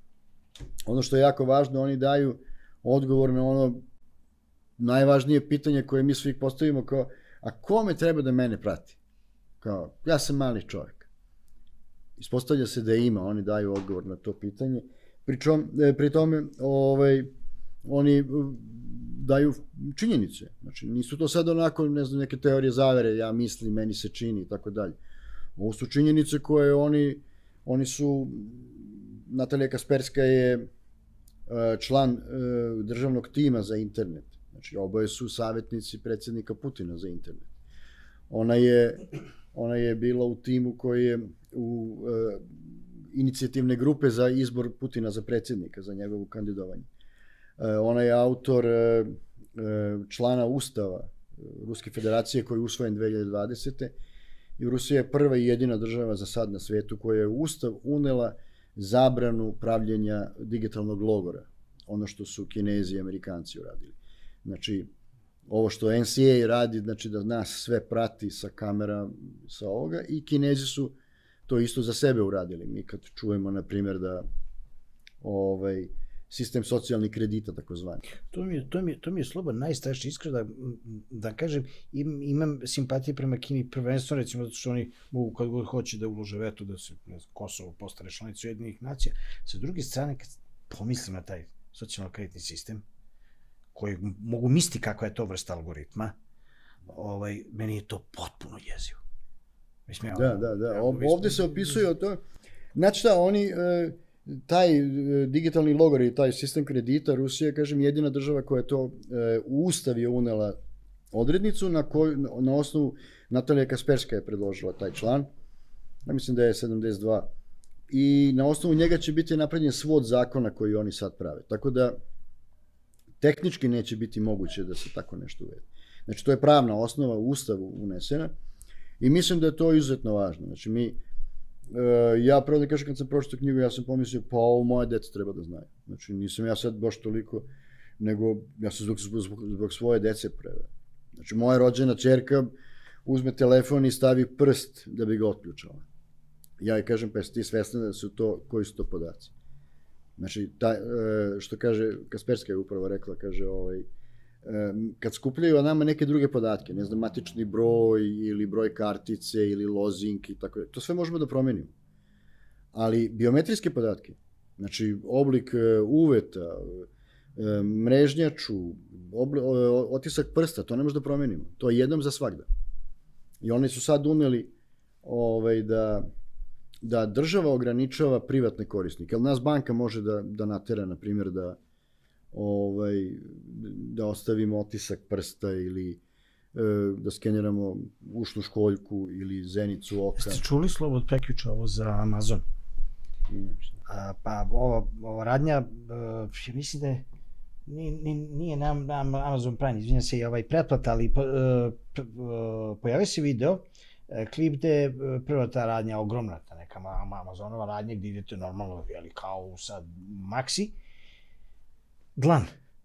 ono što je jako važno, oni daju odgovor na ono najvažnije pitanje koje mi svi postavimo kao, a kome treba da mene prati? Kao, ja sam mali čovjek. Ispostavlja se da ima, oni daju odgovor na to pitanje. Pričom, pri tome, ovaj, oni daju činjenice. Znači, nisu to sad onako, ne znam, neke teorije zavere, ja mislim, meni se čini i tako dalje. Ovo su činjenice koje oni, oni su, Natalija Kasperska je član državnog tima za internet. Znači, oboje su savjetnici predsjednika Putina za internet. Ona je, ona je bila u timu koji je u uh, inicijativne grupe za izbor Putina za predsjednika, za njegovo kandidovanje. Uh, ona je autor uh, člana Ustava Ruske federacije koji je usvojen dve hiljade dvadesete. I Rusija je prva i jedina država za sad na svijetu koja je u Ustav unela zabranu pravljenja digitalnog logora. Ono što su Kinezi i Amerikanci uradili. Znači, ovo što N C A A radi, znači da nas sve prati sa kamera sa ovoga, i Kinezi su to isto za sebe uradili. Mi kad čujemo, na primjer, da ovaj, sistem socijalnih kredita, takozvani. To mi je, to mi je, to mi je slobodan najstrašnije, iskreno da, da kažem, im, imam simpatije prema Kini, prvenstveno recimo zato što oni mogu kad god hoće da ulože veto da se Kosovo postane članica Ujedinjenih nacija. Sa druge strane, kad pomislim na taj socijalno-kreditni sistem, koji mogu misliti kakva je to vrsta algoritma, ovaj, meni je to potpuno jezivo. Mislim, da, da, da. Ovdje se opisuje o to. Znači šta, oni, taj digitalni logor i taj sistem kredita, Rusija, kažem, jedina država koja je to u Ustav je unela odrednicu na, koju, na osnovu Natalija Kasperska je predložila taj član. Ja mislim da je sedamdeset dva. I na osnovu njega će biti napravljen svod zakona koji oni sad prave. Tako da tehnički neće biti moguće da se tako nešto uvede. Znači, to je pravna osnova u Ustavu unesena i mislim da je to izuzetno važno. Znači, mi, e, ja prvo da kažem, kad sam pročitao knjigu, ja sam pomislio, pa ovo moje dece treba da znaju. Znači, nisam ja sad baš toliko, nego ja sam zbog, zbog, zbog svoje dece preveo. Znači, moja rođena ćerka uzme telefon i stavi prst da bi ga otključala. Ja joj kažem, pa jesi ti svesna da su to, koji su to podaci? Znači, ta, što kaže, Kasperska je upravo rekla, kaže, ovaj, kad skupljaju o nama neke druge podatke, ne znam, matični broj ili broj kartice ili lozink i tako, to sve možemo da promenimo. Ali biometrijske podatke, znači oblik uveta, mrežnjaču, obli, otisak prsta, to ne možemo da promenimo. To je jednom za svagda. I oni su sad uneli ovaj, da... da država ograničava privatne korisnike. Jer nas banka može da, da natera, na primjer, da, ovaj, da ostavimo otisak prsta ili e, da skeniramo ušnu školjku ili zenicu oka. Jeste čuli slovo od prekjuča ovo za Amazon? Pa ova, ova radnja, uh, mislim da je, nije, nije nam, nam Amazon Prime, izvinjam se, i ovaj pretplata, ali po, uh, uh, pojavio se video, uh, klip gde je prva ta radnja ogromna, ta neka Amazonova radnja gde idete normalno, jeli, kao sad Maxi, dlan.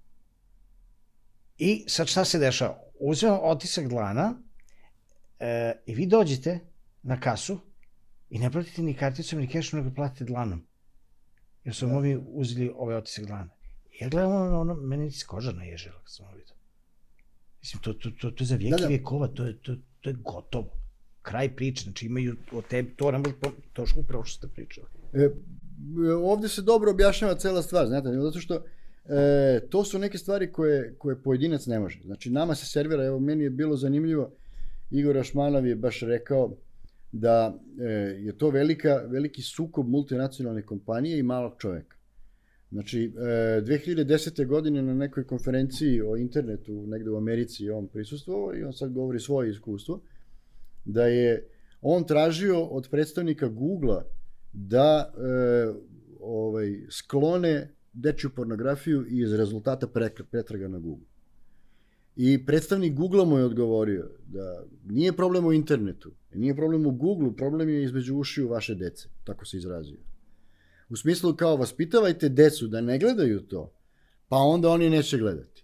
I sad šta se dešava? Uzmem otisak dlana uh, i vi dođete na kasu i ne platite ni karticom ni kešom, nego platite dlanom. Jer su ovi uzeli ovaj otisak dlana. Ja gledam ono, ono meni se koža naježila kad sam ovo vidio. Mislim, to, to, to, to je za vijek i vijekova, to je, to, to je gotovo. Kraj priče, znači imaju o tebi, to ne može, to je upravo što ste pričali. E, ovde se dobro objašnjava cela stvar, znate, zato što e, to su neke stvari koje, koje pojedinac ne može. Znači, nama se servira, evo, meni je bilo zanimljivo, Igor Ašmanov je baš rekao da e, je to velika, veliki sukob multinacionalne kompanije i malog čoveka. Znači, e, dve hiljade desete. godine na nekoj konferenciji o internetu negde u Americi on prisustvovao i on sad govori svoje iskustvo, da je on tražio od predstavnika Google-a da e, ovaj, sklone dečju pornografiju iz rezultata pretraga na Google. I predstavnik Google-a mu je odgovorio da nije problem u internetu, nije problem u Google-u, problem je između ušiju vaše dece, tako se izrazio. U smislu kao vaspitavajte decu da ne gledaju to, pa onda oni neće gledati.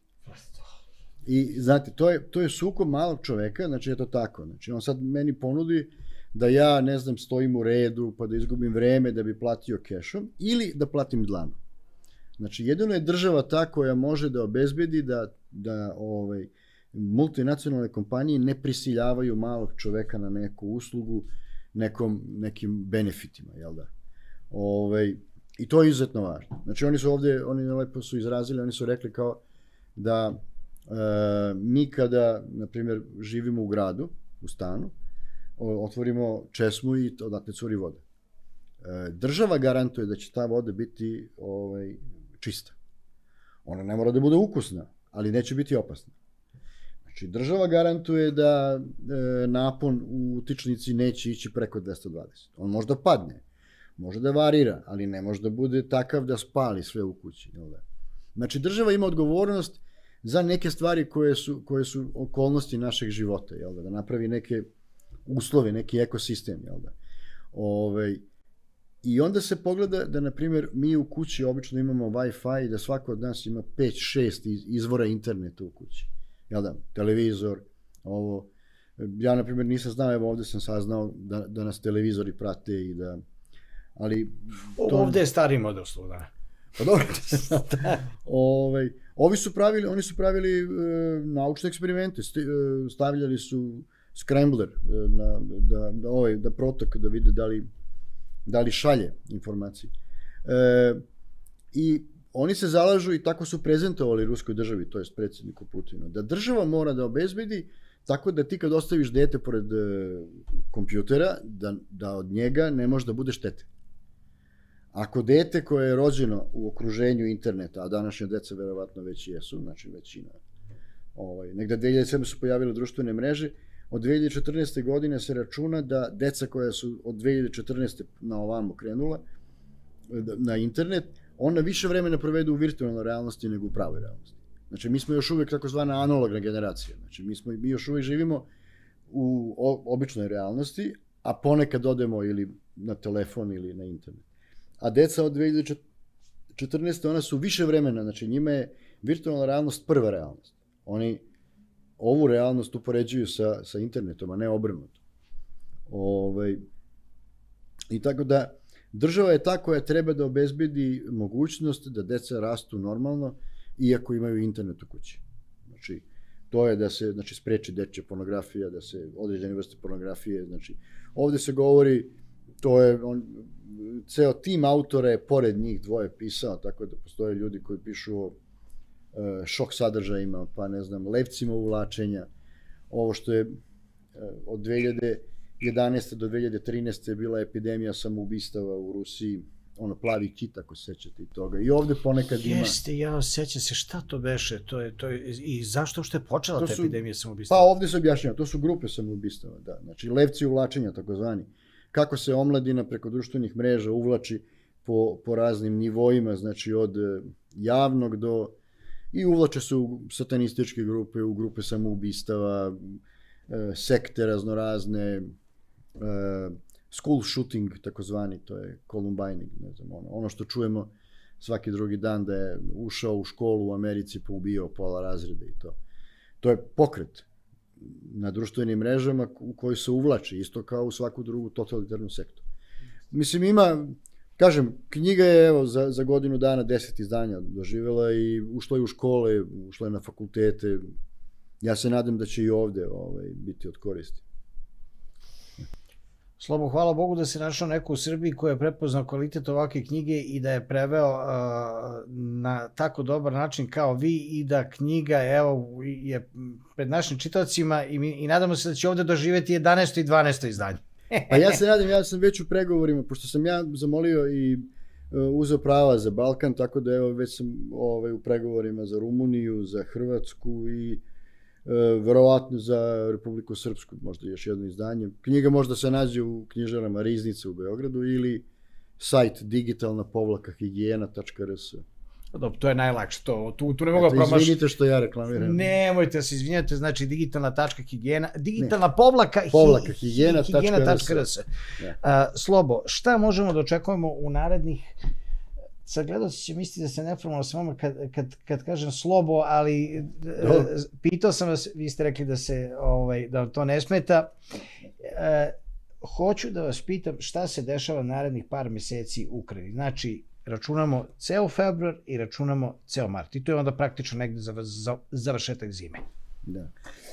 I znate, to je, to je sukob malog čoveka, znači je to tako. Znači on sad meni ponudi da ja, ne znam, stojim u redu, pa da izgubim vreme da bi platio kešom, ili da platim dlanom. Znači, jedino je država ta koja može da obezbedi da, da ovaj, multinacionalne kompanije ne prisiljavaju malog čoveka na neku uslugu, nekom, nekim benefitima, jel da? Ovaj, I to je izuzetno važno. Znači, oni su ovde, oni lepo su izrazili, oni su rekli kao da e, mi kada, na primjer, živimo u gradu, u stanu, otvorimo česmu i odatle curi voda. E, država garantuje da će ta voda biti ovaj, čista. Ona ne mora da bude ukusna, ali neće biti opasna. Znači, država garantuje da e, napon u utičnici neće ići preko dvesta dvadeset. On možda padne, može da varira, ali ne može da bude takav da spali sve u kući. Znači, država ima odgovornost za neke stvari koje su, koje su okolnosti našeg života, jel da, da napravi neke uslove, neki ekosistem, jel da. Ove, I onda se pogleda da, na primjer, mi u kući obično imamo Wi-Fi i da svako od nas ima pet šest izvora interneta u kući. Jel da, televizor, ovo. Ja, na primjer, nisam znao, evo ovde sam saznao da, da nas televizori prate i da... Ali... To... Ovde je stari model sluga. Pa dobro. Ove, ovi su pravili, oni su pravili e, naučne eksperimente, sti, e, stavljali su scrambler e, na, da, da, ovaj, da protok, da vide da li da li šalje informacije. E, I oni se zalažu i tako su prezentovali ruskoj državi, to je predsjedniku Putinu, da država mora da obezbedi tako da ti kad ostaviš dete pored e, kompjutera, da, da od njega ne može da bude štete. Ako dete koje je rođeno u okruženju interneta, a današnje deca verovatno već jesu, znači većina, ovaj, negde dve hiljade sedme su pojavile društvene mreže, od dve hiljade četrnaeste. godine se računa da deca koja su od dve hiljade četrnaeste. na ovamo krenula na internet, ona više vremena provedu u virtualnoj realnosti nego u pravoj realnosti. Znači, mi smo još uvijek takozvana analogna generacija. Znači, mi, smo, mi još uvijek živimo u običnoj realnosti, a ponekad odemo ili na telefon ili na internet. A deca od dve hiljade četrnaeste. ona su više vremena, znači njima je virtualna realnost prva realnost. Oni ovu realnost upoređuju sa, sa internetom, a ne obrnuto. Ove, I tako da, država je ta koja treba da obezbedi mogućnost da deca rastu normalno, iako imaju internet u kući. Znači, to je da se znači, spreči dečja pornografija, da se određene vrste pornografije, znači, ovde se govori, to je, on, ceo tim autora je pored njih dvoje pisao, tako da postoje ljudi koji pišu o šok sadržajima, pa ne znam, levcima uvlačenja, ovo što je od dve hiljade jedanaeste. do dve hiljade trinaeste. bila epidemija samoubistava u Rusiji, ono plavi kit, ako se sećate i toga. I ovde ponekad ima... Jeste, ja sećam se šta to beše, to je, to je, i zašto što je počela ta epidemija samoubistava? Pa ovde se objašnjava, to su grupe samoubistava, da, znači levci uvlačenja, takozvani. Kako se omladina preko društvenih mreža uvlači, po, po raznim nivoima, znači od javnog do... I uvlače se u satanističke grupe, u grupe samoubistava, sekte raznorazne, school shooting, takozvani, to je Columbining, ne znam, ono, ono što čujemo svaki drugi dan da je ušao u školu u Americi pa ubio pola razreda i to. To je pokret na društvenim mrežama u koji se uvlači, isto kao u svaku drugu totalitarnu sektu. Mislim, ima, kažem, knjiga je evo, za, za godinu dana deset izdanja doživjela i ušla je u škole, ušla je na fakultete. Ja se nadam da će i ovde ovaj, biti od koristi. Slobo, hvala Bogu da se našao neko u Srbiji koji je prepoznao kvalitet ovakve knjige i da je preveo uh, na tako dobar način kao vi i da knjiga evo, je pred našim čitacima i, mi, i nadamo se da će ovde doživjeti jedanaesto i dvanaesto izdanje. Pa ja se nadam, ja sam već u pregovorima, pošto sam ja zamolio i uh, uzeo prava za Balkan, tako da evo već sam ovaj, u pregovorima za Rumuniju, za Hrvatsku i Uh, verovatno za Republiku Srpsku, možda još jedno izdanje. Knjiga možda se nađe u knjižarama Riznice u Beogradu ili sajt digitalna povlaka higijena tačka r s. Dobro, to je najlakše, to, tu, tu ne mogu promašiti. Izvinite što ja reklamiram. Nemojte da se izvinjate, znači digitalna tačka higijena, digitalna povlaka, povlaka hi, higijena tačka r s. Uh, Slobo, šta možemo da očekujemo u narednih, sad gledalci će misliti da se neformalno s vama kad, kad, kad kažem Slobo, ali no. pitao sam vas, vi ste rekli da se ovaj, da vam to ne smeta. E, hoću da vas pitam šta se dešava narednih par meseci u Ukrajini. Znači, računamo ceo februar i računamo ceo mart. I to je onda praktično negde za, za završetak zime. Da.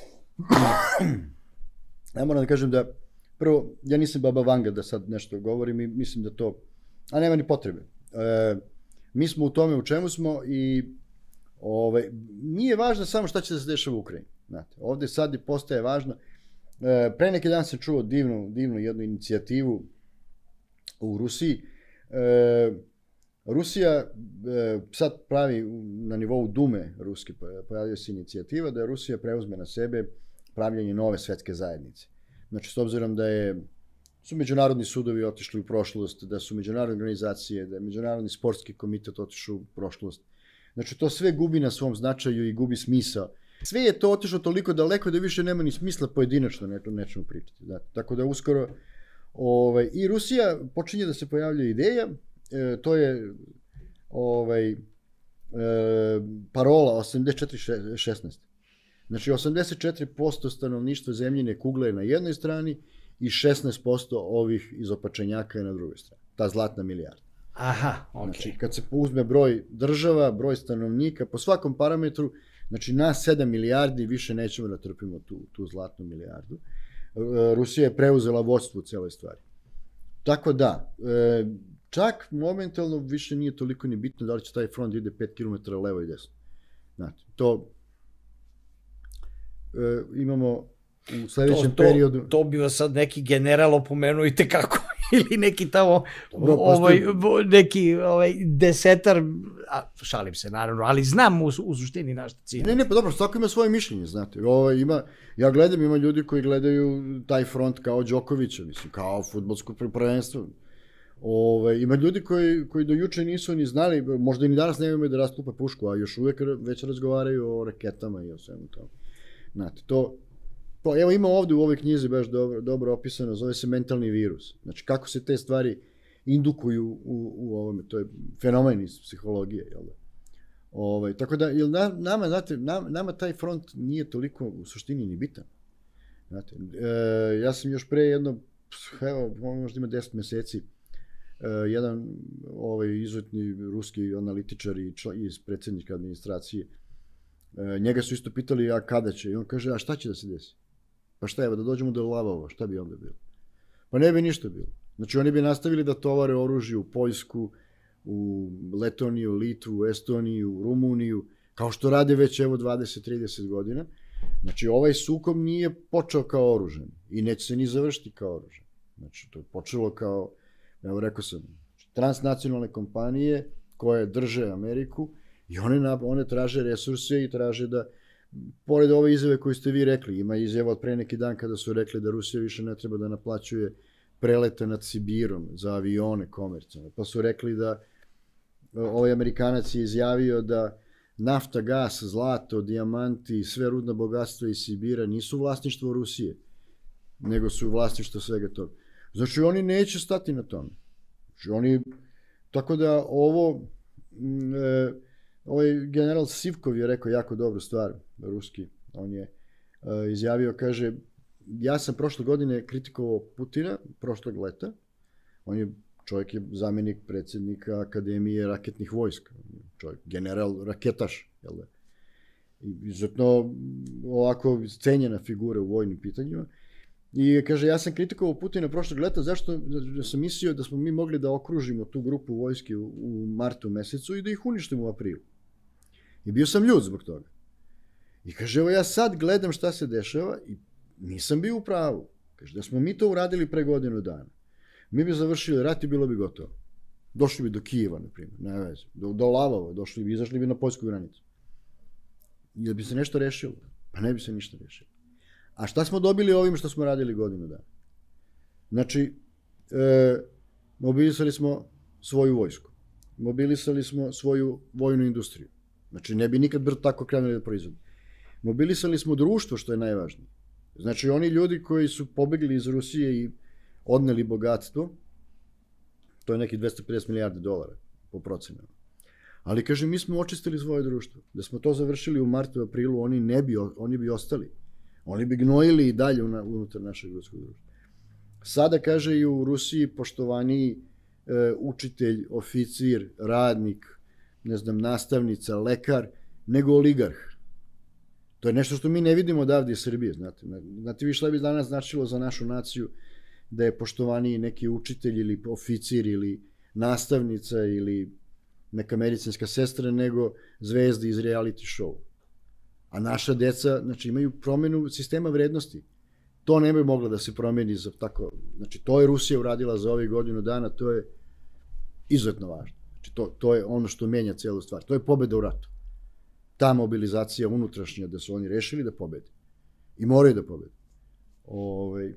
Ja moram da kažem da, prvo, ja nisam Baba Vanga da sad nešto govorim i mislim da to, a nema ni potrebe. E, mi smo u tome u čemu smo i ovaj, nije važno samo šta će da se dešava u Ukrajini. Znate, ovde sad i postaje važno. E, pre neki dan sam čuo divnu, divnu jednu inicijativu u Rusiji. E, Rusija e, sad pravi na nivou Dume ruske, pojavljuje se inicijativa da Rusija preuzme na sebe pravljanje nove svetske zajednice. Znači, s obzirom da je su međunarodni sudovi otišli u prošlost, da su međunarodne organizacije, da je međunarodni sportski komitet otišao u prošlost. Znači, to sve gubi na svom značaju i gubi smisao. Sve je to otišlo toliko daleko da više nema ni smisla pojedinačno neto nečemu pričati. Da. Tako da uskoro ovaj, i Rusija počinje da se pojavlja ideja, e, to je ovaj, e, parola osamdeset četiri šesnaest. Znači, osamdeset četiri posto stanovništva zemljine kugle je na jednoj strani i šesnaest posto ovih izopačenjaka je na drugoj strani. Ta zlatna milijarda. Aha, ok. Znači, kad se uzme broj država, broj stanovnika, po svakom parametru, znači na sedam milijardi više nećemo da trpimo tu, tu zlatnu milijardu. Rusija je preuzela vodstvo u celoj stvari. Tako da, čak momentalno više nije toliko ni bitno da li će taj front ide pet kilometara levo i desno. Znači, to imamo u sledećem to, to, periodu... To bi vas sad neki general opomenuo i tekako, ili neki tamo, Dobro, ovaj, neki ovaj, desetar, a, šalim se naravno, ali znam u, u suštini naš cilj. Ne, ne, pa dobro, svako ima svoje mišljenje, znate. Ovo, ima, ja gledam, ima ljudi koji gledaju taj front kao Đokovića, mislim, kao fudbalsko prvenstvo. Ove, ima ljudi koji, koji do juče nisu ni znali, možda i ni danas ne imaju da rastupa pušku, a još uvek već razgovaraju o raketama i o svemu tome. Znate, to... To, evo ima ovde u ovoj knjizi baš dobro, dobro opisano, zove se mentalni virus. Znači, kako se te stvari indukuju u, u ovome, to je fenomen iz psihologije, jel da? Ovaj, tako da, jel na, nama, znate, nama, nama taj front nije toliko u suštini ni bitan. Znate, e, ja sam još pre jedno, evo, možda ima deset meseci, e, jedan ovaj, izuzetni ruski analitičar i čla, iz predsjedničke administracije, e, njega su isto pitali, a kada će? I on kaže, a šta će da se desi? Pa šta je, da dođemo do Lavova, šta bi onda bilo? Pa ne bi ništa bilo. Znači oni bi nastavili da tovare oružje u Poljsku, u Letoniju, Litvu, Estoniju, Rumuniju, kao što rade već evo dvadeset do trideset godina. Znači ovaj sukob nije počeo kao oružan i neće se ni završiti kao oružan. Znači to je počelo kao, evo rekao sam, transnacionalne kompanije koje drže Ameriku i one, one traže resurse i traže da, pored ove izjave koju ste vi rekli, ima izjava od pre neki dan kada su rekli da Rusija više ne treba da naplaćuje preleta nad Sibirom za avione komercijalne. Pa su rekli da ovaj Amerikanac je izjavio da nafta, gas, zlato, dijamanti, sve rudna bogatstva iz Sibira nisu vlasništvo Rusije, nego su vlasništvo svega toga. Znači, oni neće stati na tome. Znači, oni, tako da ovo, e, ovaj general Sivkov je rekao jako dobru stvar, ruski, on je e, izjavio, kaže, ja sam prošle godine kritikovao Putina, prošlog leta, on je, čovjek je zamjenik predsjednika Akademije raketnih vojska, čovjek, general raketaš, jel da? Izuzetno ovako cenjena figura u vojnim pitanjima. I kaže, ja sam kritikovao Putina prošlog leta, zašto sam mislio da smo mi mogli da okružimo tu grupu vojske u, u martu mesecu i da ih uništimo u aprilu. I bio sam ljud zbog toga. I kaže, evo ja sad gledam šta se dešava i nisam bio u pravu. Kaže, da smo mi to uradili pre godinu dana, mi bi završili rat i bilo bi gotovo. Došli bi do Kijeva, na primjer, ne vezi, do, do Lavova, došli bi, izašli bi na poljsku granicu. Jel bi se nešto rešilo? Pa ne bi se ništa rešilo. A šta smo dobili ovim što smo radili godinu dana? Znači, e, mobilisali smo svoju vojsku, mobilisali smo svoju vojnu industriju. Znači, ne bi nikad brzo tako krenuli da proizvodi. Mobilisali smo društvo, što je najvažnije. Znači, oni ljudi koji su pobegli iz Rusije i odneli bogatstvo, to je neki dvesta pedeset milijardi dolara po procenama. Ali, kaže, mi smo očistili svoje društvo. Da smo to završili u martu, aprilu, oni ne bi, oni bi ostali. Oni bi gnojili i dalje unutar našeg ruskog društva. Sada, kaže, i u Rusiji poštovaniji e, učitelj, oficir, radnik, ne znam, nastavnica, lekar, nego oligarh. To je nešto što mi ne vidimo odavde iz Srbije, znate. Znate vi šta bi danas značilo za našu naciju da je poštovaniji neki učitelj ili oficir ili nastavnica ili neka medicinska sestra nego zvezde iz reality show. A naša deca, znači, imaju promjenu sistema vrednosti. To ne bi moglo da se promeni za tako, znači, to je Rusija uradila za ovih godinu dana, to je izuzetno važno. Znači, to, to je ono što menja cijelu stvar. To je pobjeda u ratu. Ta mobilizacija unutrašnja da su oni rešili da pobede. I moraju da pobede. Ove,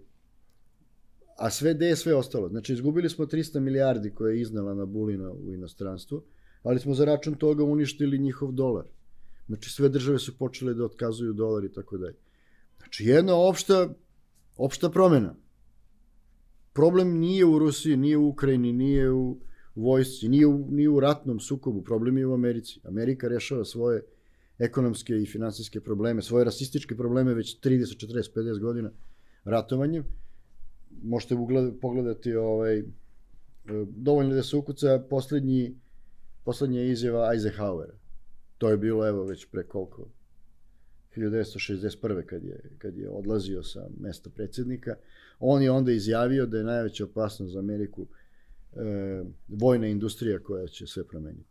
a sve gde je sve ostalo? Znači, izgubili smo trista milijardi koje je iznala na Bulina u inostranstvu, ali smo za račun toga uništili njihov dolar. Znači, sve države su počele da otkazuju dolar i tako dalje. Znači, jedna opšta, opšta promjena. Problem nije u Rusiji, nije u Ukrajini, nije u vojsci, nije u, nije u ratnom sukobu, problem je u Americi. Amerika rešava svoje ekonomske i finansijske probleme, svoje rasističke probleme već trideset, četrdeset, pedeset godina ratovanjem. Možete pogledati, ovaj, dovoljno da se ukuca poslednji, poslednja izjava Eisenhowera. To je bilo, evo, već pre koliko, hiljadu devetsto šezdeset prve. kad je, kad je odlazio sa mesta predsjednika. On je onda izjavio da je najveća opasnost za Ameriku e, vojna industrija koja će sve promeniti.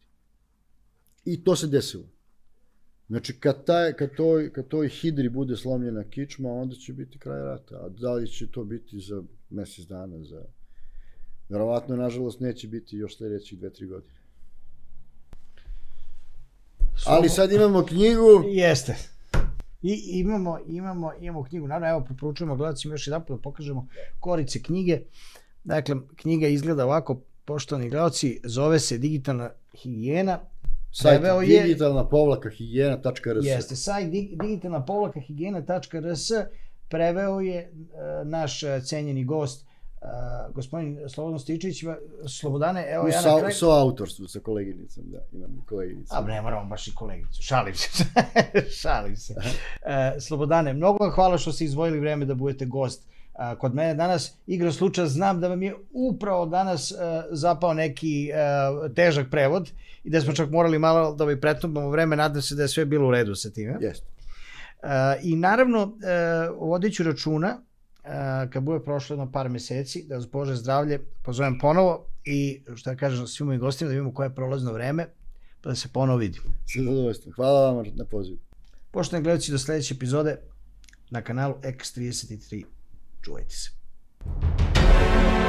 I to se desilo. Znači, kad, taj, kad, toj, kad toj hidri bude slomljena kičma, onda će biti kraj rata. A da li će to biti za mjesec dana? Za... Verovatno, nažalost, neće biti još sljedećih dve, tri godine. Ali sad imamo knjigu. Jeste. I imamo, imamo, imamo knjigu. Naravno, evo, preporučujemo gledacima još jedan put da pokažemo korice knjige. Dakle, knjiga izgleda ovako, poštovani gledalci, zove se Digitalna higijena. Sajt digitalna povlaka higijena tačka rs. Jeste, sajt digitalna povlaka higijena tačka rs preveo je uh, naš cenjeni gost, uh, gospodin Slobodan Stojičević. Slobodane, evo ja na kraju... So autorstvu sa koleginicom, da, imam koleginicu. A ne moramo baš i koleginicu, šalim se, šalim se. Uh, Slobodane, mnogo hvala što ste izdvojili vreme da budete gost uh, kod mene danas. Igra slučaja, znam da vam je upravo danas uh, zapao neki uh, težak prevod i da smo čak morali malo da ovaj pretnubamo vreme, nadam se da je sve bilo u redu sa time. Jeste. Uh, I naravno, uh, vodit ću računa, uh, kad bude prošlo jedno par meseci, da vas Bože zdravlje pozovem ponovo i, što ja kažem svim mojim gostima, da vidimo koje je prolazno vreme, pa da se ponovo vidimo. Sve zadovoljstvo. Hvala vam na pozivu. Poštovani gledaoci, do sljedeće epizode na kanalu X trideset tri. Čuvajte se.